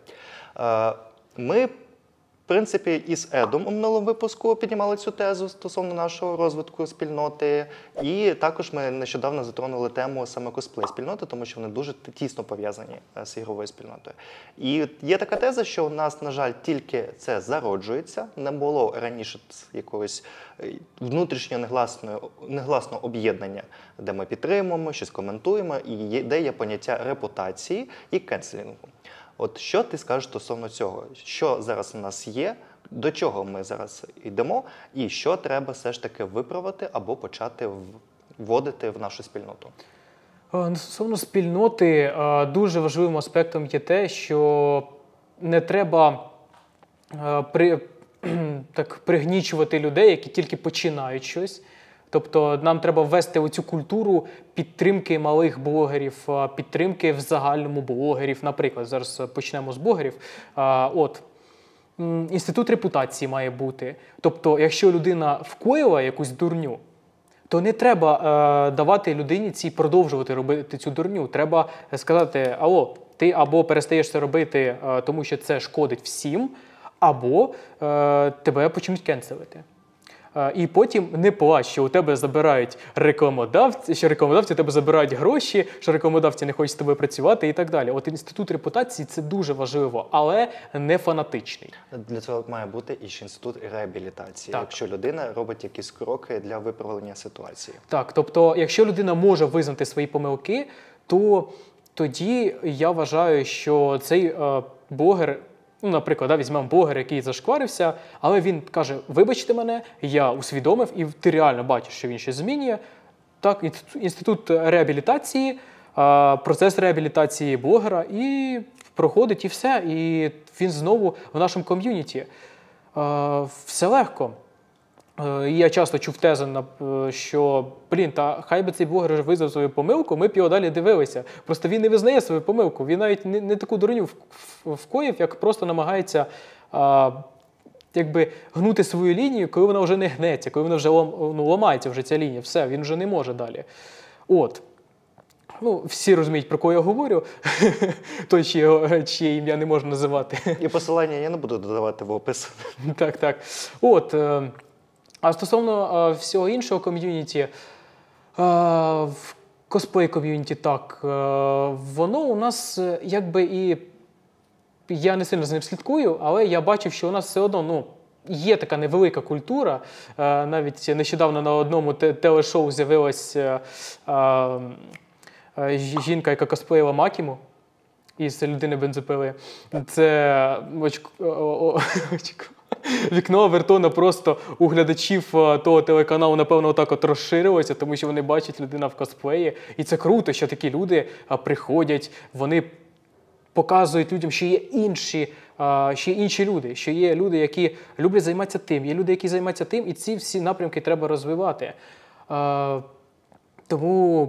Speaker 1: Ми, в принципі, із Едом у минулому випуску піднімали цю тезу стосовно нашого розвитку спільноти. І також ми нещодавно затронули тему саме косплей-спільноти, тому що вони дуже тісно пов'язані з ігровою спільнотою. І є така теза, що у нас, на жаль, тільки це зароджується. Не було раніше якогось внутрішнього негласного об'єднання, де ми підтримуємо, щось коментуємо, і де є поняття репутації і кенселінгу. От що ти скажеш стосовно цього? Що зараз у нас є, до чого ми зараз йдемо, і що треба все ж таки виправити або почати вводити в нашу спільноту?
Speaker 2: Стосовно спільноти, дуже важливим аспектом є те, що не треба пригнічувати людей, які тільки починають щось. Тобто нам треба ввести оцю культуру підтримки малих блогерів, підтримки в загальному блогерів. Наприклад, зараз почнемо з блогерів. Інститут репутації має бути. Тобто, якщо людина вкоїла якусь дурню, то не треба давати людині цій продовжувати робити цю дурню. Треба сказати, алло, ти або перестаєш це робити, тому що це шкодить всім, або тебе почнуть кенселити. І потім не плач, що у тебе забирають рекламодавці, що рекламодавці у тебе забирають гроші, що рекламодавці не хочуть з тобою працювати і так далі. От інститут репутації – це дуже важливо, але не фанатичний.
Speaker 1: Для цього має бути і ще інститут реабілітації,
Speaker 2: Так.
Speaker 1: якщо людина робить якісь кроки для виправлення ситуації.
Speaker 2: Так, тобто, якщо людина може визнати свої помилки, то тоді я вважаю, що цей блогер, ну, наприклад, візьмемо блогера, який зашкварився, але він каже, вибачте мене, я усвідомив, і ти реально бачиш, що він щось змінює. Так, інститут реабілітації, процес реабілітації блогера, і проходить, і все. І він знову в нашому ком'юніті. Все легко. Я часто чув тезу, що, хай би цей блогер вже визнав свою помилку, ми б його далі дивилися. Просто він не визнає свою помилку, він навіть не таку дурню вкоїв, як просто намагається гнути свою лінію, коли вона вже не гнеться, коли вона вже ламається вже ця лінія, все, він вже не може далі. От. Ну, всі розуміють, про кого я говорю, той, чиє ім'я не можна називати.
Speaker 1: І посилання я не буду додавати в опис.
Speaker 2: Так. От. А стосовно всього іншого ком'юніті, в косплей ком'юніті, так, воно у нас якби і я не сильно за ним слідкую, але я бачив, що у нас все одно, ну, є така невелика культура. Навіть нещодавно на одному телешоу з'явилася жінка, яка косплеїла Макіму із «Людини бензопили». Це вікно Овертона просто у глядачів того телеканалу, напевно, отак от розширилося, тому що вони бачать людину в косплеї. І це круто, що такі люди приходять, вони показують людям, що є інші люди, що є люди, які люблять займатися тим, є люди, які займаються тим, і ці всі напрямки треба розвивати. Тому,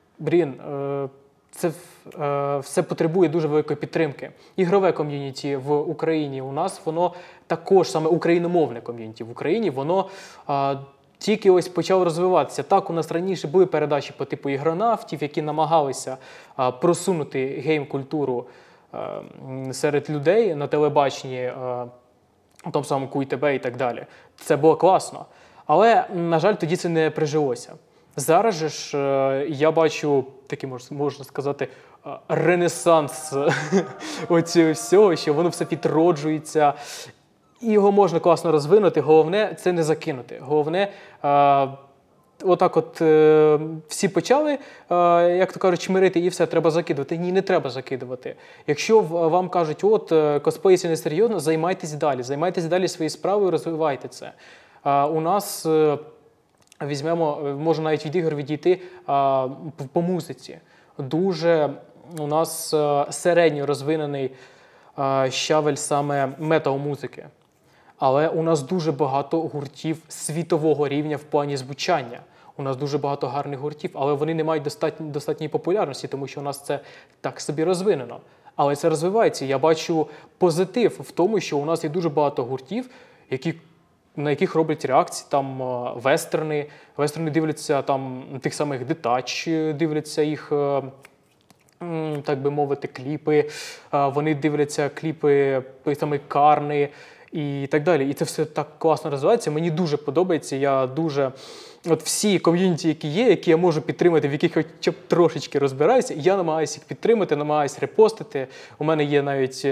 Speaker 2: це все потребує дуже великої підтримки. Ігрове ком'юніті в Україні у нас, воно також саме україномовне ком'юніті в Україні, воно тільки ось почало розвиватися. Так, у нас раніше були передачі по типу ігронавтів, які намагалися просунути гейм-культуру серед людей на телебаченні, у тому самому КУЙ-ТБ і так далі. Це було класно. Але, на жаль, тоді це не прижилося. Зараз же ж я бачу такий, можна сказати, ренесанс оцього всього, що воно все відроджується. І його можна класно розвинути. Головне – це не закинути. Головне отак от всі почали, як то кажуть, чмирити і все, треба закидувати. Ні, не треба закидувати. Якщо вам кажуть, от, косплей це несерйозно, займайтесь далі своєю справою, розвивайте це. У нас, візьмемо, можна навіть від ігор відійти по музиці. Дуже у нас середньо розвинений щавель саме метал-музики. Але у нас дуже багато гуртів світового рівня в плані звучання. У нас дуже багато гарних гуртів, але вони не мають достатньої популярності, тому що у нас це так собі розвинено. Але це розвивається. Я бачу позитив в тому, що у нас є дуже багато гуртів, на яких роблять реакції, там вестерни дивляться, там тих самих Детач, дивляться їх, так би мовити, кліпи, вони дивляться кліпи той самий Карни і так далі. І це все так класно розвивається. Мені дуже подобається, я дуже... От всі ком'юніті, які є, які я можу підтримати, в яких хоча б трошечки розбираюся, я намагаюся їх підтримати, намагаюся репостити. У мене є навіть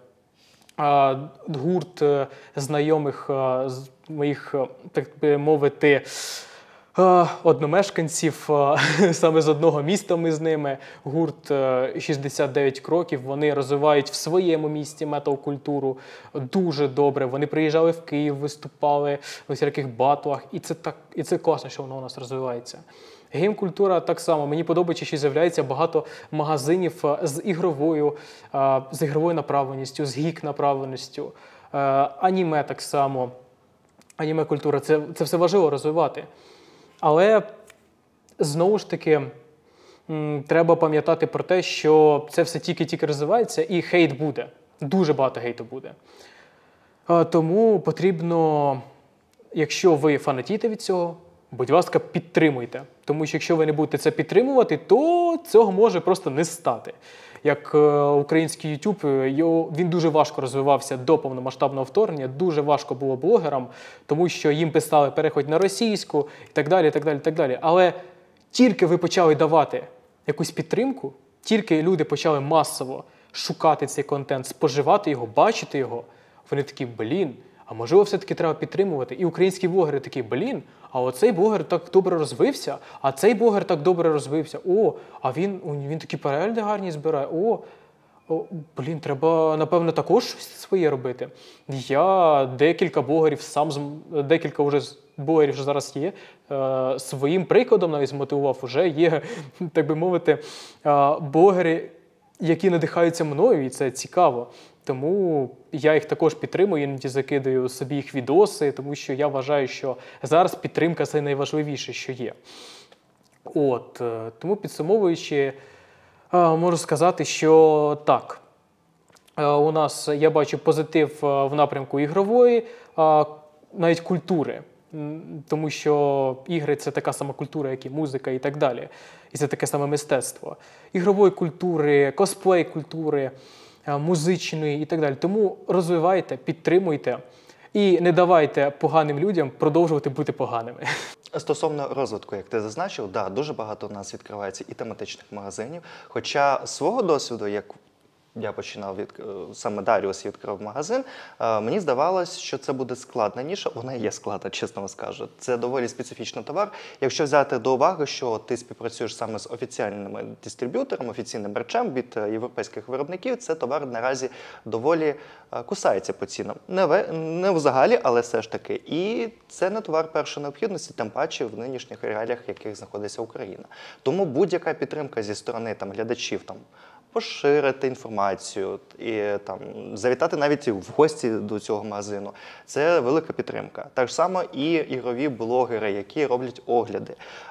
Speaker 2: гурт знайомих моїх, так би мовити, одномешканців, саме з одного міста ми з ними, гурт 69 кроків, вони розвивають в своєму місті метал-культуру дуже добре, вони приїжджали в Київ, виступали в всяких батлах, і це класно, що воно у нас розвивається. Гейм-культура так само, мені подобається, що з'являється багато магазинів з ігровою направленістю, з гік-направленістю, аніме так само, аніме-культура, це все важливо розвивати. Але, знову ж таки, треба пам'ятати про те, що це все тільки-тільки розвивається, і хейт буде. Дуже багато хейту буде. Тому потрібно, якщо ви фанатієте від цього, будь ласка, підтримуйте. Тому що якщо ви не будете це підтримувати, то цього може просто не стати. Як український YouTube, він дуже важко розвивався до повномасштабного вторгнення, дуже важко було блогерам, тому що їм писали переходь на російську і так далі, і так далі, і так далі. Але тільки ви почали давати якусь підтримку, тільки люди почали масово шукати цей контент, споживати його, бачити його, вони такі, а можливо все-таки треба підтримувати. І українські блогери такі, а оцей блогер так добре розвився, а цей блогер так добре розвився. А він такі перегляди гарні збирає. Треба, напевно, також своє робити. Я декілька блогерів, декілька вже блогерів, що зараз є, своїм прикладом навіть змотивував. Уже є, так би мовити, блогери, які надихаються мною, і це цікаво. Тому я їх також підтримую, іноді закидаю собі їх відоси, тому що я вважаю, що зараз підтримка – це найважливіше, що є. Тому підсумовуючи, можу сказати, що так, у нас, я бачу позитив в напрямку ігрової, навіть культури. Тому що ігри – це така сама культура, як і музика і так далі. І це таке саме мистецтво. Ігрової культури, косплей-культури, музичної і так далі. Тому розвивайте, підтримуйте і не давайте поганим людям продовжувати бути поганими.
Speaker 1: Стосовно розвитку, як ти зазначив, дуже багато у нас відкривається і тематичних магазинів. Хоча свого досвіду, як я починав, саме Даріус відкрив магазин, мені здавалось, що це буде складна ніша. Вона і є складна, чесно вам скажу. Це доволі специфічний товар. Якщо взяти до уваги, що ти співпрацюєш саме з офіційними дистриб'юторами, офіційним мерчем від європейських виробників, це товар наразі доволі кусається по цінам. Не взагалі, але все ж таки. І це не товар першої необхідності, тим паче в нинішніх реаліях, в яких знаходиться Україна. Тому будь-яка підтримка зі сторони глядачів, поширити інформацію і завітати навіть в гості до цього магазину. Це велика підтримка. Так само і ігрові блогери, які роблять огляди.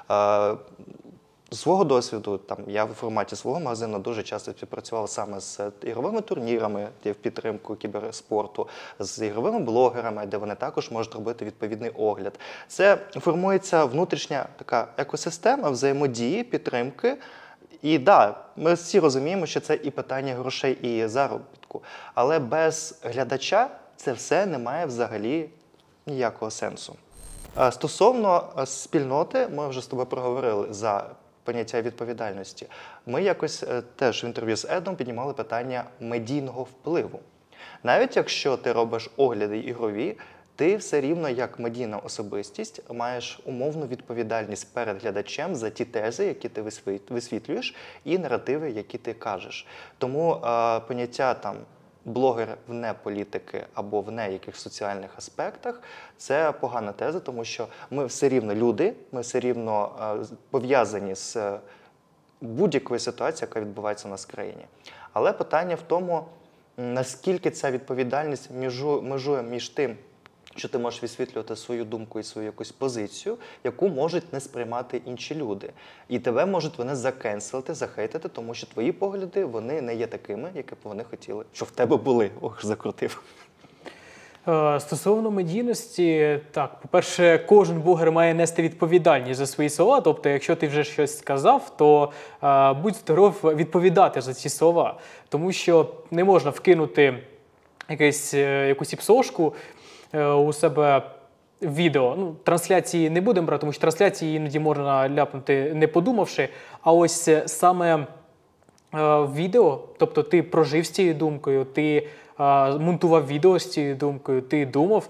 Speaker 1: З свого досвіду, я в форматі свого магазину дуже часто співпрацював саме з ігровими турнірами в підтримку кіберспорту, з ігровими блогерами, де вони також можуть робити відповідний огляд. Це формується внутрішня така екосистема взаємодії, підтримки. І ми всі розуміємо, що це і питання грошей, і заробітку. Але без глядача це все не має взагалі ніякого сенсу. Стосовно спільноти, ми вже з тобою проговорили за поняття відповідальності. Ми якось теж в інтерв'ю з Едом піднімали питання медійного впливу. Навіть якщо ти робиш огляди ігрові, ти все рівно, як медійна особистість, маєш умовну відповідальність перед глядачем за ті тези, які ти висвітлюєш, і наративи, які ти кажеш. Тому поняття блогер вне політики або вне яких соціальних аспектах – це погана теза, тому що ми все рівно люди, ми все рівно пов'язані з будь-якою ситуацією, яка відбувається у нас в країні. Але питання в тому, наскільки ця відповідальність межує між тим, що ти можеш висвітлювати свою думку і свою якусь позицію, яку можуть не сприймати інші люди. І тебе можуть вони закенселити, захейтити, тому що твої погляди, вони не є такими, які б вони хотіли, що в тебе були. Ох, закрутив.
Speaker 2: Стосовно медійності, так, по-перше, кожен блогер має нести відповідальність за свої слова, тобто, якщо ти вже щось сказав, то будь здоров відповідати за ці слова, тому що не можна вкинути якусь іпсошку у себе в відео. Трансляції не будемо брати, тому що трансляції іноді можна ляпнути не подумавши, а ось саме відео, тобто ти прожив з цією думкою, ти монтував відео з цією думкою, ти думав,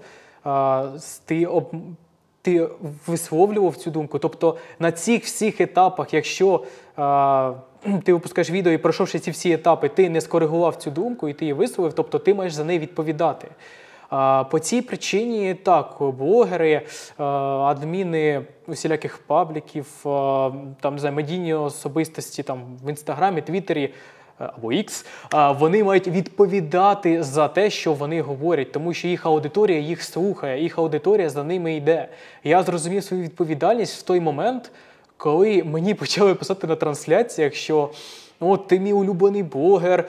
Speaker 2: ти висловлював цю думку. Тобто на цих всіх етапах, якщо ти випускаєш відео і пройшовши ці всі етапи, ти не скоригував цю думку і ти її висловив, тобто ти маєш за неї відповідати. По цій причині, так, блогери, адміни усіляких пабліків, медійні особистості в Інстаграмі, Твіттері або X, вони мають відповідати за те, що вони говорять, тому що їх аудиторія їх слухає, їх аудиторія за ними йде. Я зрозумів свою відповідальність в той момент, коли мені почали писати на трансляціях, що от ти мій улюблений блогер,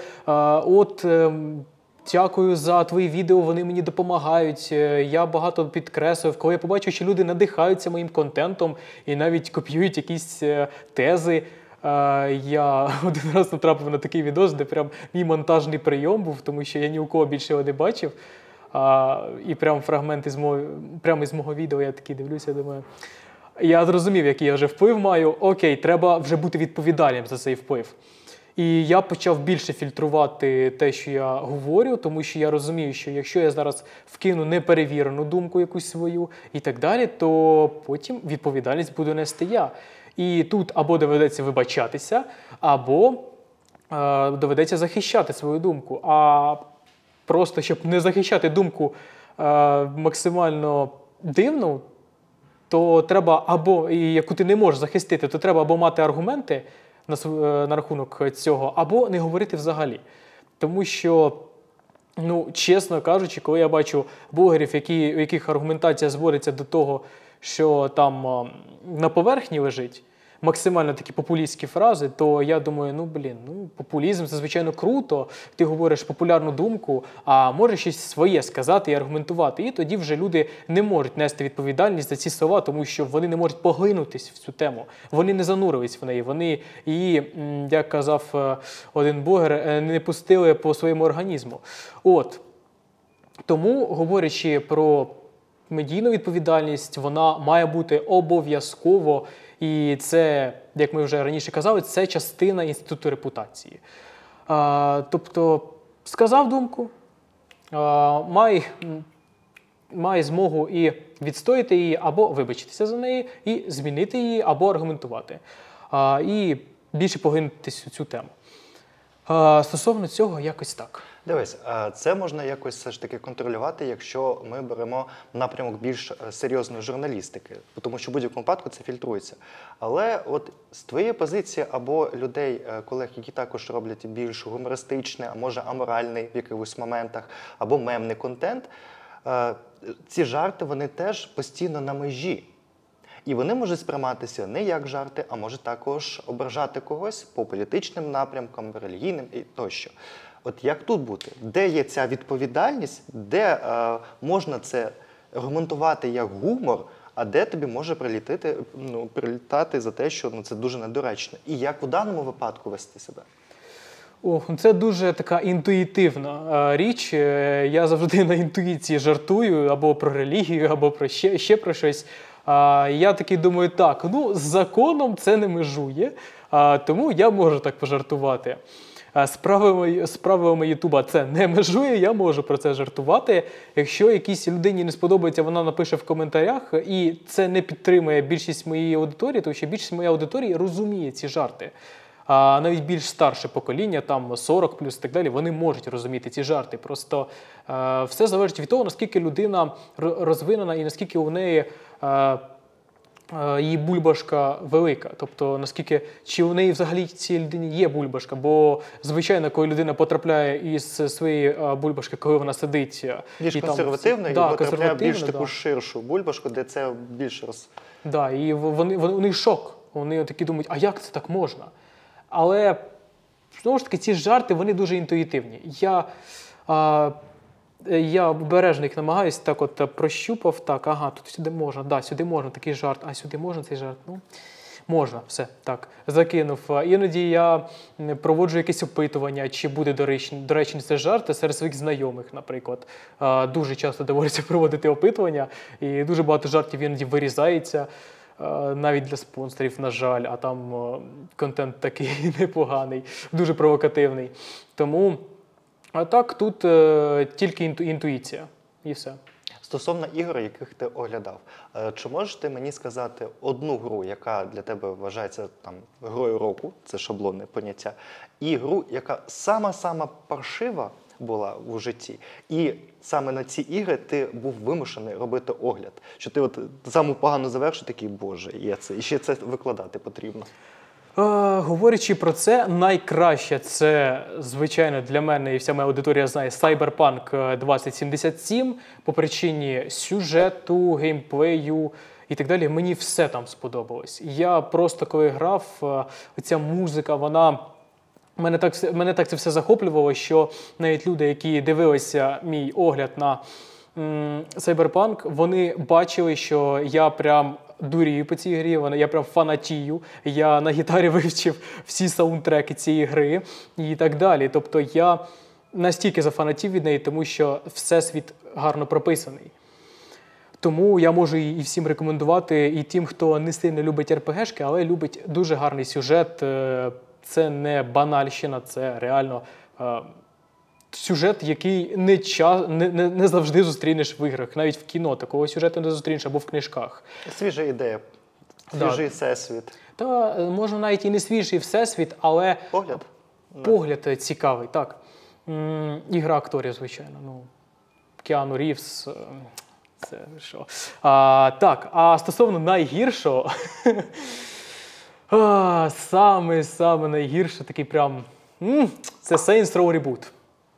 Speaker 2: дякую за твої відео, вони мені допомагають, я багато підкреслив. Коли я побачив, що люди надихаються моїм контентом і навіть копіюють якісь тези, я один раз натрапив на такий відос, де прям мій монтажний прийом був, тому що я ні у кого більше його не бачив. І прям фрагмент прямо із мого відео я такий дивлюся, думаю, я зрозумів, який я вже вплив маю, окей, треба вже бути відповідальним за цей вплив. І я почав більше фільтрувати те, що я говорю, тому що я розумію, що якщо я зараз вкину неперевірену думку якусь свою і так далі, то потім відповідальність буду нести я. І тут або доведеться вибачатися, або доведеться захищати свою думку. А просто, щоб не захищати думку максимально дивну, то треба або, і яку ти не можеш захистити, то треба або мати аргументи на рахунок цього, або не говорити взагалі. Тому що, чесно кажучи, коли я бачу блогерів, у яких аргументація зводиться до того, що там на поверхні лежить, максимально такі популістські фрази, то я думаю, популізм – це, звичайно, круто, ти говориш популярну думку, а можеш щось своє сказати і аргументувати. І тоді вже люди не можуть нести відповідальність за ці слова, тому що вони не можуть поглинутись в цю тему. Вони не занурились в неї, вони її, як казав один блогер, не пустили по своєму організму. Тому, говорячи про медійну відповідальність, вона має бути обов'язково. І це, як ми вже раніше казали, це частина інституту репутації. Тобто, сказав думку, має змогу і відстояти її, або вибачитися за неї, і змінити її, або аргументувати. І більше поглинутися у цю тему. Стосовно цього, якось так.
Speaker 1: Дивись, це можна якось все ж таки контролювати, якщо ми беремо напрямок більш серйозної журналістики, тому що в будь-якому випадку це фільтрується. Але от з твоєї позиції або людей, колег, які також роблять більш гумористичний, а може аморальний в якихось моментах, або мемний контент, ці жарти, вони теж постійно на межі. І вони можуть сприйматися не як жарти, а може також ображати когось по політичним напрямкам, релігійним і тощо. От як тут бути? Де є ця відповідальність, де можна це аргументувати як гумор, а де тобі може прилітати за те, що це дуже недоречно? І як у даному випадку вести себе?
Speaker 2: Це дуже така інтуїтивна річ. Я завжди на інтуїції жартую або про релігію, або про ще про щось. Я такий думаю, так, з законом це не межує, тому я можу так пожартувати. З правилами Ютуба це не межує, я можу про це жартувати. Якщо якійсь людині не сподобається, вона напише в коментарях, і це не підтримує більшість моєї аудиторії, тому що більшість моєї аудиторії розуміє ці жарти. А навіть більш старше покоління, там 40 плюс і так далі, вони можуть розуміти ці жарти. Просто все залежить від того, наскільки людина розвинена і наскільки у неї її бульбашка велика. Тобто, наскільки, чи у неї взагалі цій людині є бульбашка. Бо, звичайно, коли людина потрапляє із своєї бульбашки, коли вона сидить...
Speaker 1: Більш консервативна, і потрапляє більш таку ширшу бульбашку, де це більш
Speaker 2: Так, і у них шок. Вони такі думають, а як це так можна? Але, знову ж таки, ці жарти, вони дуже інтуїтивні. Я обережно їх намагаюся, так от прощупав, так, ага, тут сюди можна, сюди можна такий жарт, а сюди можна цей жарт, можна, все, так, закинув. Іноді я проводжу якесь опитування, чи буде доречний цей жарт серед своїх знайомих, наприклад. Дуже часто доводиться проводити опитування, і дуже багато жартів іноді вирізається. Навіть для спонсорів, на жаль, а там контент такий непоганий, дуже провокативний. Тому, так, тут тільки інтуїція і все.
Speaker 1: Стосовно ігор, яких ти оглядав, чи можеш ти мені сказати одну гру, яка для тебе вважається грою року, це шаблонне поняття, і гру, яка сама-сама паршива була в житті, і саме на ці ігри ти був вимушений робити огляд, що ти саму погану завершив, такий, боже, і ще це викладати потрібно.
Speaker 2: Говорячи про це, найкраще це, звичайно, для мене і вся моя аудиторія знає Cyberpunk 2077 по причині сюжету, геймплею і так далі. Мені все там сподобалось. Я просто, коли грав, оця музика, мене так це все захоплювало, що навіть люди, які дивилися мій огляд на Cyberpunk, вони бачили, що я прям дурію по цій грі, я прям фанатію, я на гітарі вивчив всі саундтреки цієї гри і так далі. Тобто я настільки зафанатів від неї, тому що всесвіт гарно прописаний. Тому я можу і всім рекомендувати, і тим, хто не сильно любить РПГшки, але любить дуже гарний сюжет. Це не банальщина, це реально сюжет, який не завжди зустрінеш в іграх. Навіть в кіно такого сюжету не зустрінеш, або в книжках.
Speaker 1: Свіжа ідея, свіжий всесвіт.
Speaker 2: Та, може, навіть і не свіжий всесвіт, але погляд цікавий, так. Ігра акторів, звичайно. Кіану Рівз, це що. Так, а стосовно найгіршого, саме найгірше, такий прям, це Saints Row Reboot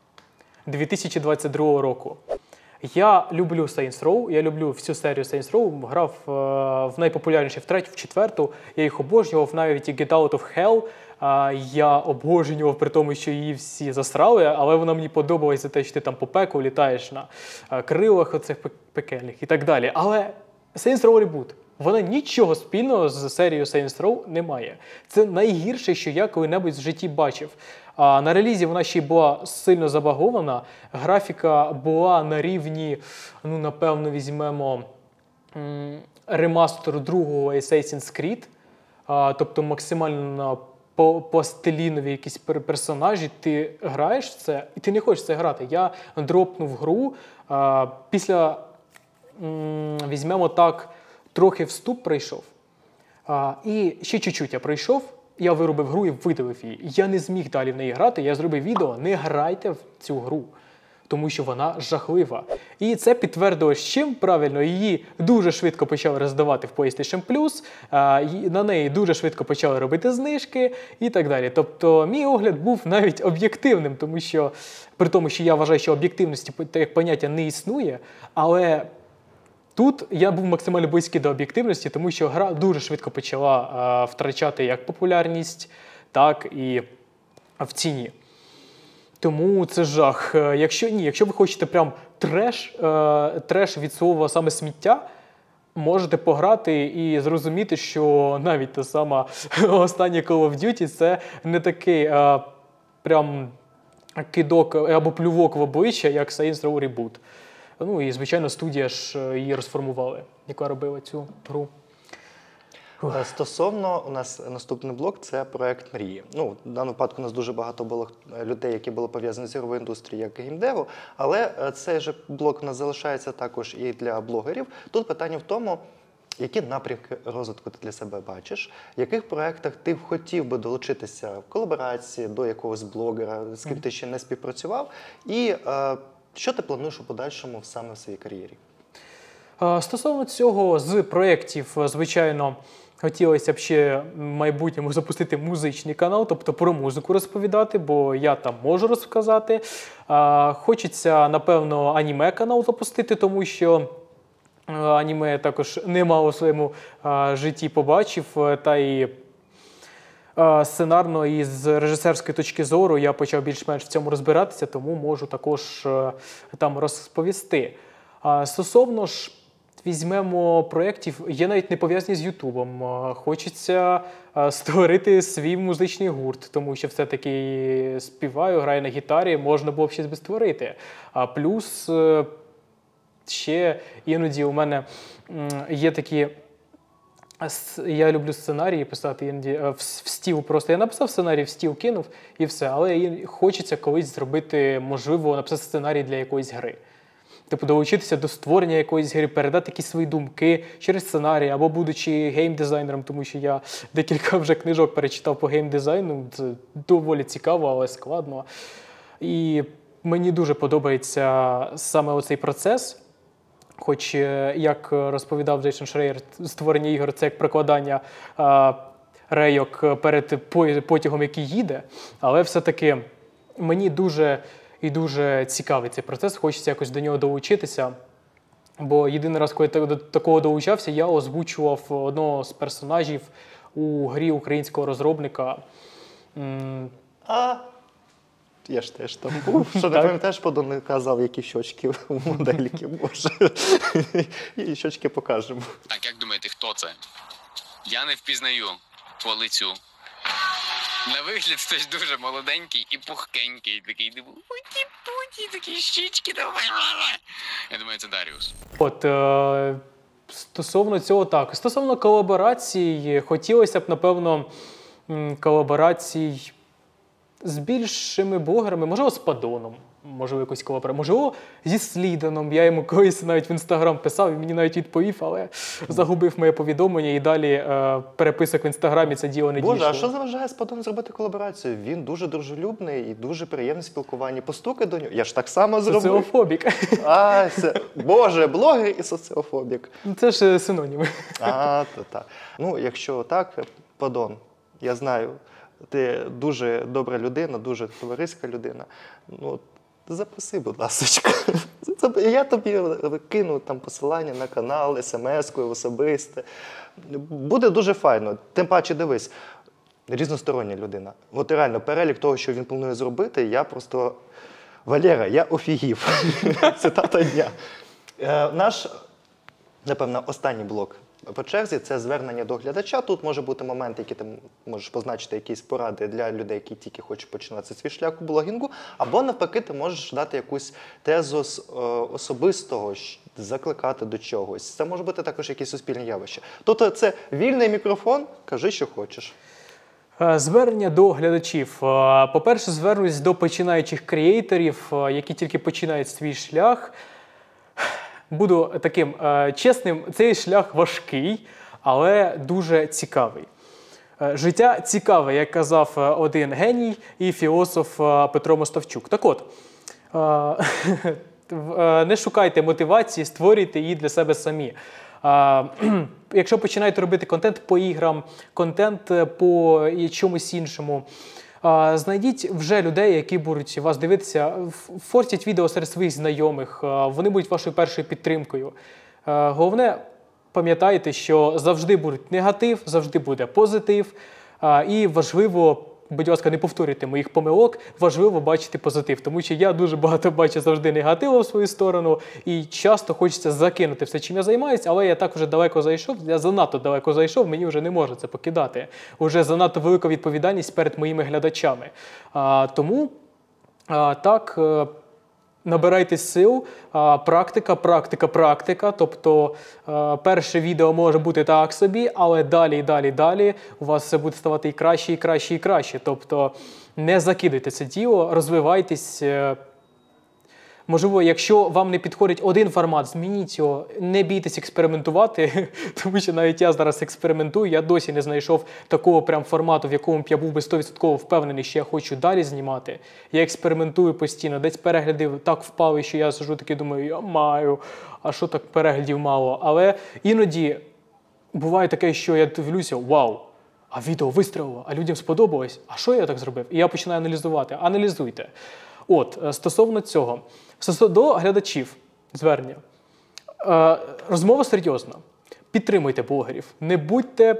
Speaker 2: 2022 року. Я люблю Saints Row, я люблю всю серію Saints Row, грав в найпопулярніші, в третю, в четверту, я їх обожнював, навіть і Get Out of Hell я обожнював, при тому, що її всі засрали, але вона мені подобалась за те, що ти там по пеку літаєш на крилах оцих пекельних і так далі. Але Saints Row Reboot, вона нічого спільного з серією Saints Row не має. Це найгірше, що я коли-небудь в житті бачив. На релізі вона ще й була сильно забагована, графіка була на рівні, напевно, візьмемо ремастер другого Assassin's Creed, тобто максимально пластилінові якісь персонажі, ти граєш в це, і ти не хочеш це грати. Я дропнув гру, після, візьмемо так, трохи вступ пройшов, і ще чуть-чуть я пройшов, я виробив гру і видалив її. Я не зміг далі в неї грати, я зробив відео, не грайте в цю гру, тому що вона жахлива. І це підтвердилось чим правильно, її дуже швидко почали роздавати в PlayStation Plus, на неї дуже швидко почали робити знижки і так далі. Тобто мій огляд був навіть об'єктивним, тому що, при тому, що я вважаю, що об'єктивності як поняття не існує, але тут я був максимально близький до об'єктивності, тому що гра дуже швидко почала втрачати як популярність, так і в ціні. Тому це жах. Якщо ви хочете прям треш від слова саме сміття, можете пограти і зрозуміти, що навіть та сама остання Call of Duty – це не такий прям кидок або плювок в обличчя, як Saints Row Reboot. Ну і, звичайно, студія ж її розформували, яка робила цю гру.
Speaker 1: Стосовно, у нас наступний блок – це проект мрії. Ну, в даному випадку у нас дуже багато було людей, які були пов'язані з ігровою індустрією, як геймдеву, але цей же блок у нас залишається також і для блогерів. Тут питання в тому, які напрямки розвитку ти для себе бачиш, в яких проєктах ти хотів би долучитися в колаборації до якогось блогера, з ким ти ще не співпрацював, і що ти плануєш у подальшому саме в своїй кар'єрі?
Speaker 2: Стосовно цього, з проєктів, звичайно, хотілося б ще в майбутньому запустити музичний канал, тобто про музику розповідати, бо я там можу розказати. Хочеться, напевно, аніме-канал запустити, тому що аніме я також немало у своєму житті побачив, та і сценарно і з режисерської точки зору я почав більш-менш в цьому розбиратися, тому можу також там розповісти. Стосовно ж, візьмемо проєктів, є навіть не пов'язані з Ютубом. Хочеться створити свій музичний гурт, тому що все-таки співаю, граю на гітарі, можна було б щось би створити. Плюс ще іноді у мене є такі... Я люблю сценарії писати, іноді в стіл просто. Я написав сценарій, в стіл кинув і все. Але хочеться колись зробити, можливо, написати сценарій для якоїсь гри. Типу, долучитися до створення якоїсь гри, передати якісь свої думки через сценарій, або будучи геймдизайнером, тому що я декілька вже книжок перечитав по геймдизайну. Це доволі цікаво, але складно. І мені дуже подобається саме оцей процес. Хоч, як розповідав Джейсон Шрейер, створення ігор – це як прокладання рейок перед потягом, який їде. Але все-таки мені дуже і дуже цікавий цей процес, хочеться якось до нього долучитися. Бо єдиний раз, коли я до такого долучався, я озвучував одного з персонажів у грі українського розробника.
Speaker 1: Я ж теж там був, що не пам'ятаєш, Подон казав, які щочки у модельки, боже. І щочки покажемо.
Speaker 4: Так, як думаєте, хто це? Я не впізнаю по лицю. На вигляд хтось дуже молоденький і пухкенький, такий, путі-путі, такі щічки. Я думаю, це Даріус.
Speaker 2: Стосовно цього так. Стосовно колаборацій, хотілося б, напевно, колаборацій з більшими блогерами, можливо, з Падоном, можливо, якусь колаборацію, можливо, зі Сліданом. Я йому колись навіть в Інстаграм писав, він мені навіть відповів, але загубив моє повідомлення і далі переписок в Інстаграмі це діло не дійшло.
Speaker 1: Боже, а що заважає з Падоном зробити колаборацію? Він дуже дружелюбний і дуже приємний в спілкуванні. Постукай до нього. Я ж так само зробив.
Speaker 2: Соціофобік.
Speaker 1: Боже, блогер і соціофобік.
Speaker 2: Це ж синоніми.
Speaker 1: Так. Ну, якщо так, Падон, я знаю, ти дуже добра людина, дуже товариська людина. Ну, запроси, будь ласка. Я тобі кину там посилання на канал, смс-кою, особисте. Буде дуже файно. Тим паче, дивись, різностороння людина. От реально, перелік того, що він планує зробити, я просто... Валера, я офігів. Цитата дня. Наш, напевно, останній блок по черзі – це звернення до глядача. Тут може бути момент, який ти можеш позначити якісь поради для людей, які тільки хочуть починати свій шлях у блогінгу, або навпаки ти можеш дати якусь тезу з особистого, закликати до чогось. Це може бути також якісь суспільні явища. Тобто це вільний мікрофон, кажи, що хочеш.
Speaker 2: Звернення до глядачів. По-перше, звернусь до починаючих креаторів, які тільки починають свій шлях. Буду таким чесним, цей шлях важкий, але дуже цікавий. Життя цікаве, як казав один геній і філософ Петро Мостовчук. Так от, не шукайте мотивації, створюйте її для себе самі. Якщо починаєте робити контент по іграм, контент по чомусь іншому, знайдіть вже людей, які будуть вас дивитися, форсіть відео серед своїх знайомих, вони будуть вашою першою підтримкою. Головне, пам'ятайте, що завжди буде негатив, завжди буде позитив, і важливо, будь ласка, не повторюйте моїх помилок, важливо бачити позитив, тому що я дуже багато бачу завжди негативу в свою сторону, і часто хочеться закинути все, чим я займаюся, але я так вже далеко зайшов, я занадто далеко зайшов, мені вже не можна це покидати. Уже занадто велика відповідальність перед моїми глядачами. Тому так, набирайтесь сил, практика. Тобто перше відео може бути так собі, але далі у вас все буде ставати і краще. Тобто не закидайте це діло, розвивайтесь. Можливо, якщо вам не підходить один формат, змініть його, не бійтесь експериментувати, тому що навіть я зараз експериментую, я досі не знайшов такого прям формату, в якому б я був би 100% впевнений, що я хочу далі знімати. Я експериментую постійно, десь перегляди так впали, що я сижу такий думаю, я маю, а що так переглядів мало? Але іноді буває таке, що я дивлюся, вау, а відео вистрілило, а людям сподобалось, а що я так зробив? І я починаю аналізувати. Аналізуйте. От, стосовно цього. До глядачів звернення. Розмова серйозна. Підтримуйте блогерів. Не будьте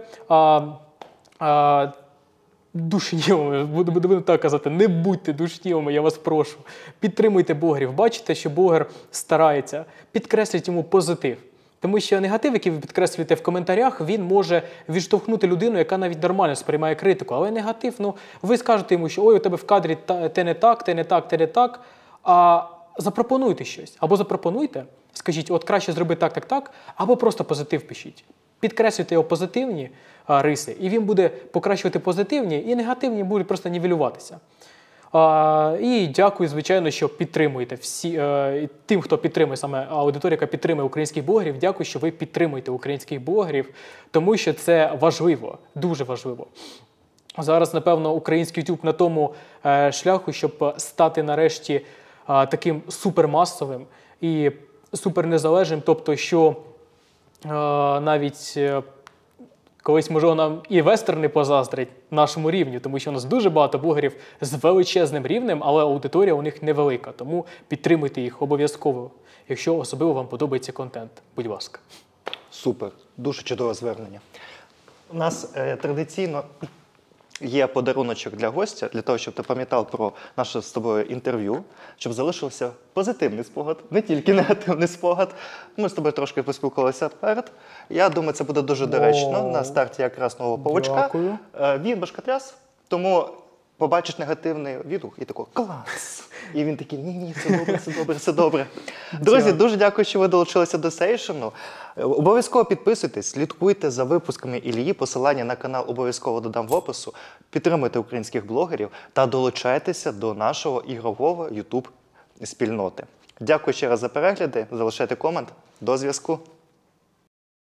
Speaker 2: душнілими, буду так казати, не будьте душнілими, я вас прошу. Підтримуйте блогерів. Бачите, що блогер старається. Підкресліть йому позитив. Тому що негатив, який ви підкреслюєте в коментарях, він може відштовхнути людину, яка навіть нормально сприймає критику. Але негатив, ви скажете йому, що ой, у тебе в кадрі те не так, а запропонуйте щось. Або запропонуйте, скажіть, от краще зроби так, або просто позитив пишіть. Підкреслюйте його позитивні риси, і він буде покращувати позитивні, і негативні будуть просто нівелюватися. І дякую, звичайно, що підтримуєте тим, хто підтримує, саме аудиторія, яка підтримує українських блогерів, дякую, що ви підтримуєте українських блогерів, тому що це важливо, дуже важливо. Зараз, напевно, український YouTube на тому шляху, щоб стати нарешті таким супермасовим і супернезалежним, тобто, що навіть колись, можливо, нам і вестерни позаздрять нашому рівню, тому що у нас дуже багато блогерів з величезним рівнем, але аудиторія у них невелика. Тому підтримуйте їх обов'язково, якщо особливо вам подобається контент. Будь ласка.
Speaker 1: Супер. Дуже чудове звернення. У нас традиційно є подаруночок для гостя, для того, щоб ти пам'ятав про наше з тобою інтерв'ю, щоб залишився позитивний спогад, не тільки негативний спогад. Ми з тобою трошки поспілкувалися перед. Я думаю, це буде дуже доречно на старті якраз нового павучка.
Speaker 2: Дякую.
Speaker 1: Він башкатряс, тому побачиш негативний відгук і такий клас. І він такий, ні, все добре. Друзі, дуже дякую, що ви долучилися до сейшену. Обов'язково підписуйтесь, слідкуйте за випусками Іллі, посилання на канал обов'язково додам в опису. Підтримуйте українських блогерів та долучайтеся до нашого ігрового YouTube спільноти. Дякую ще раз за перегляди, залишайте комент. До зв'язку.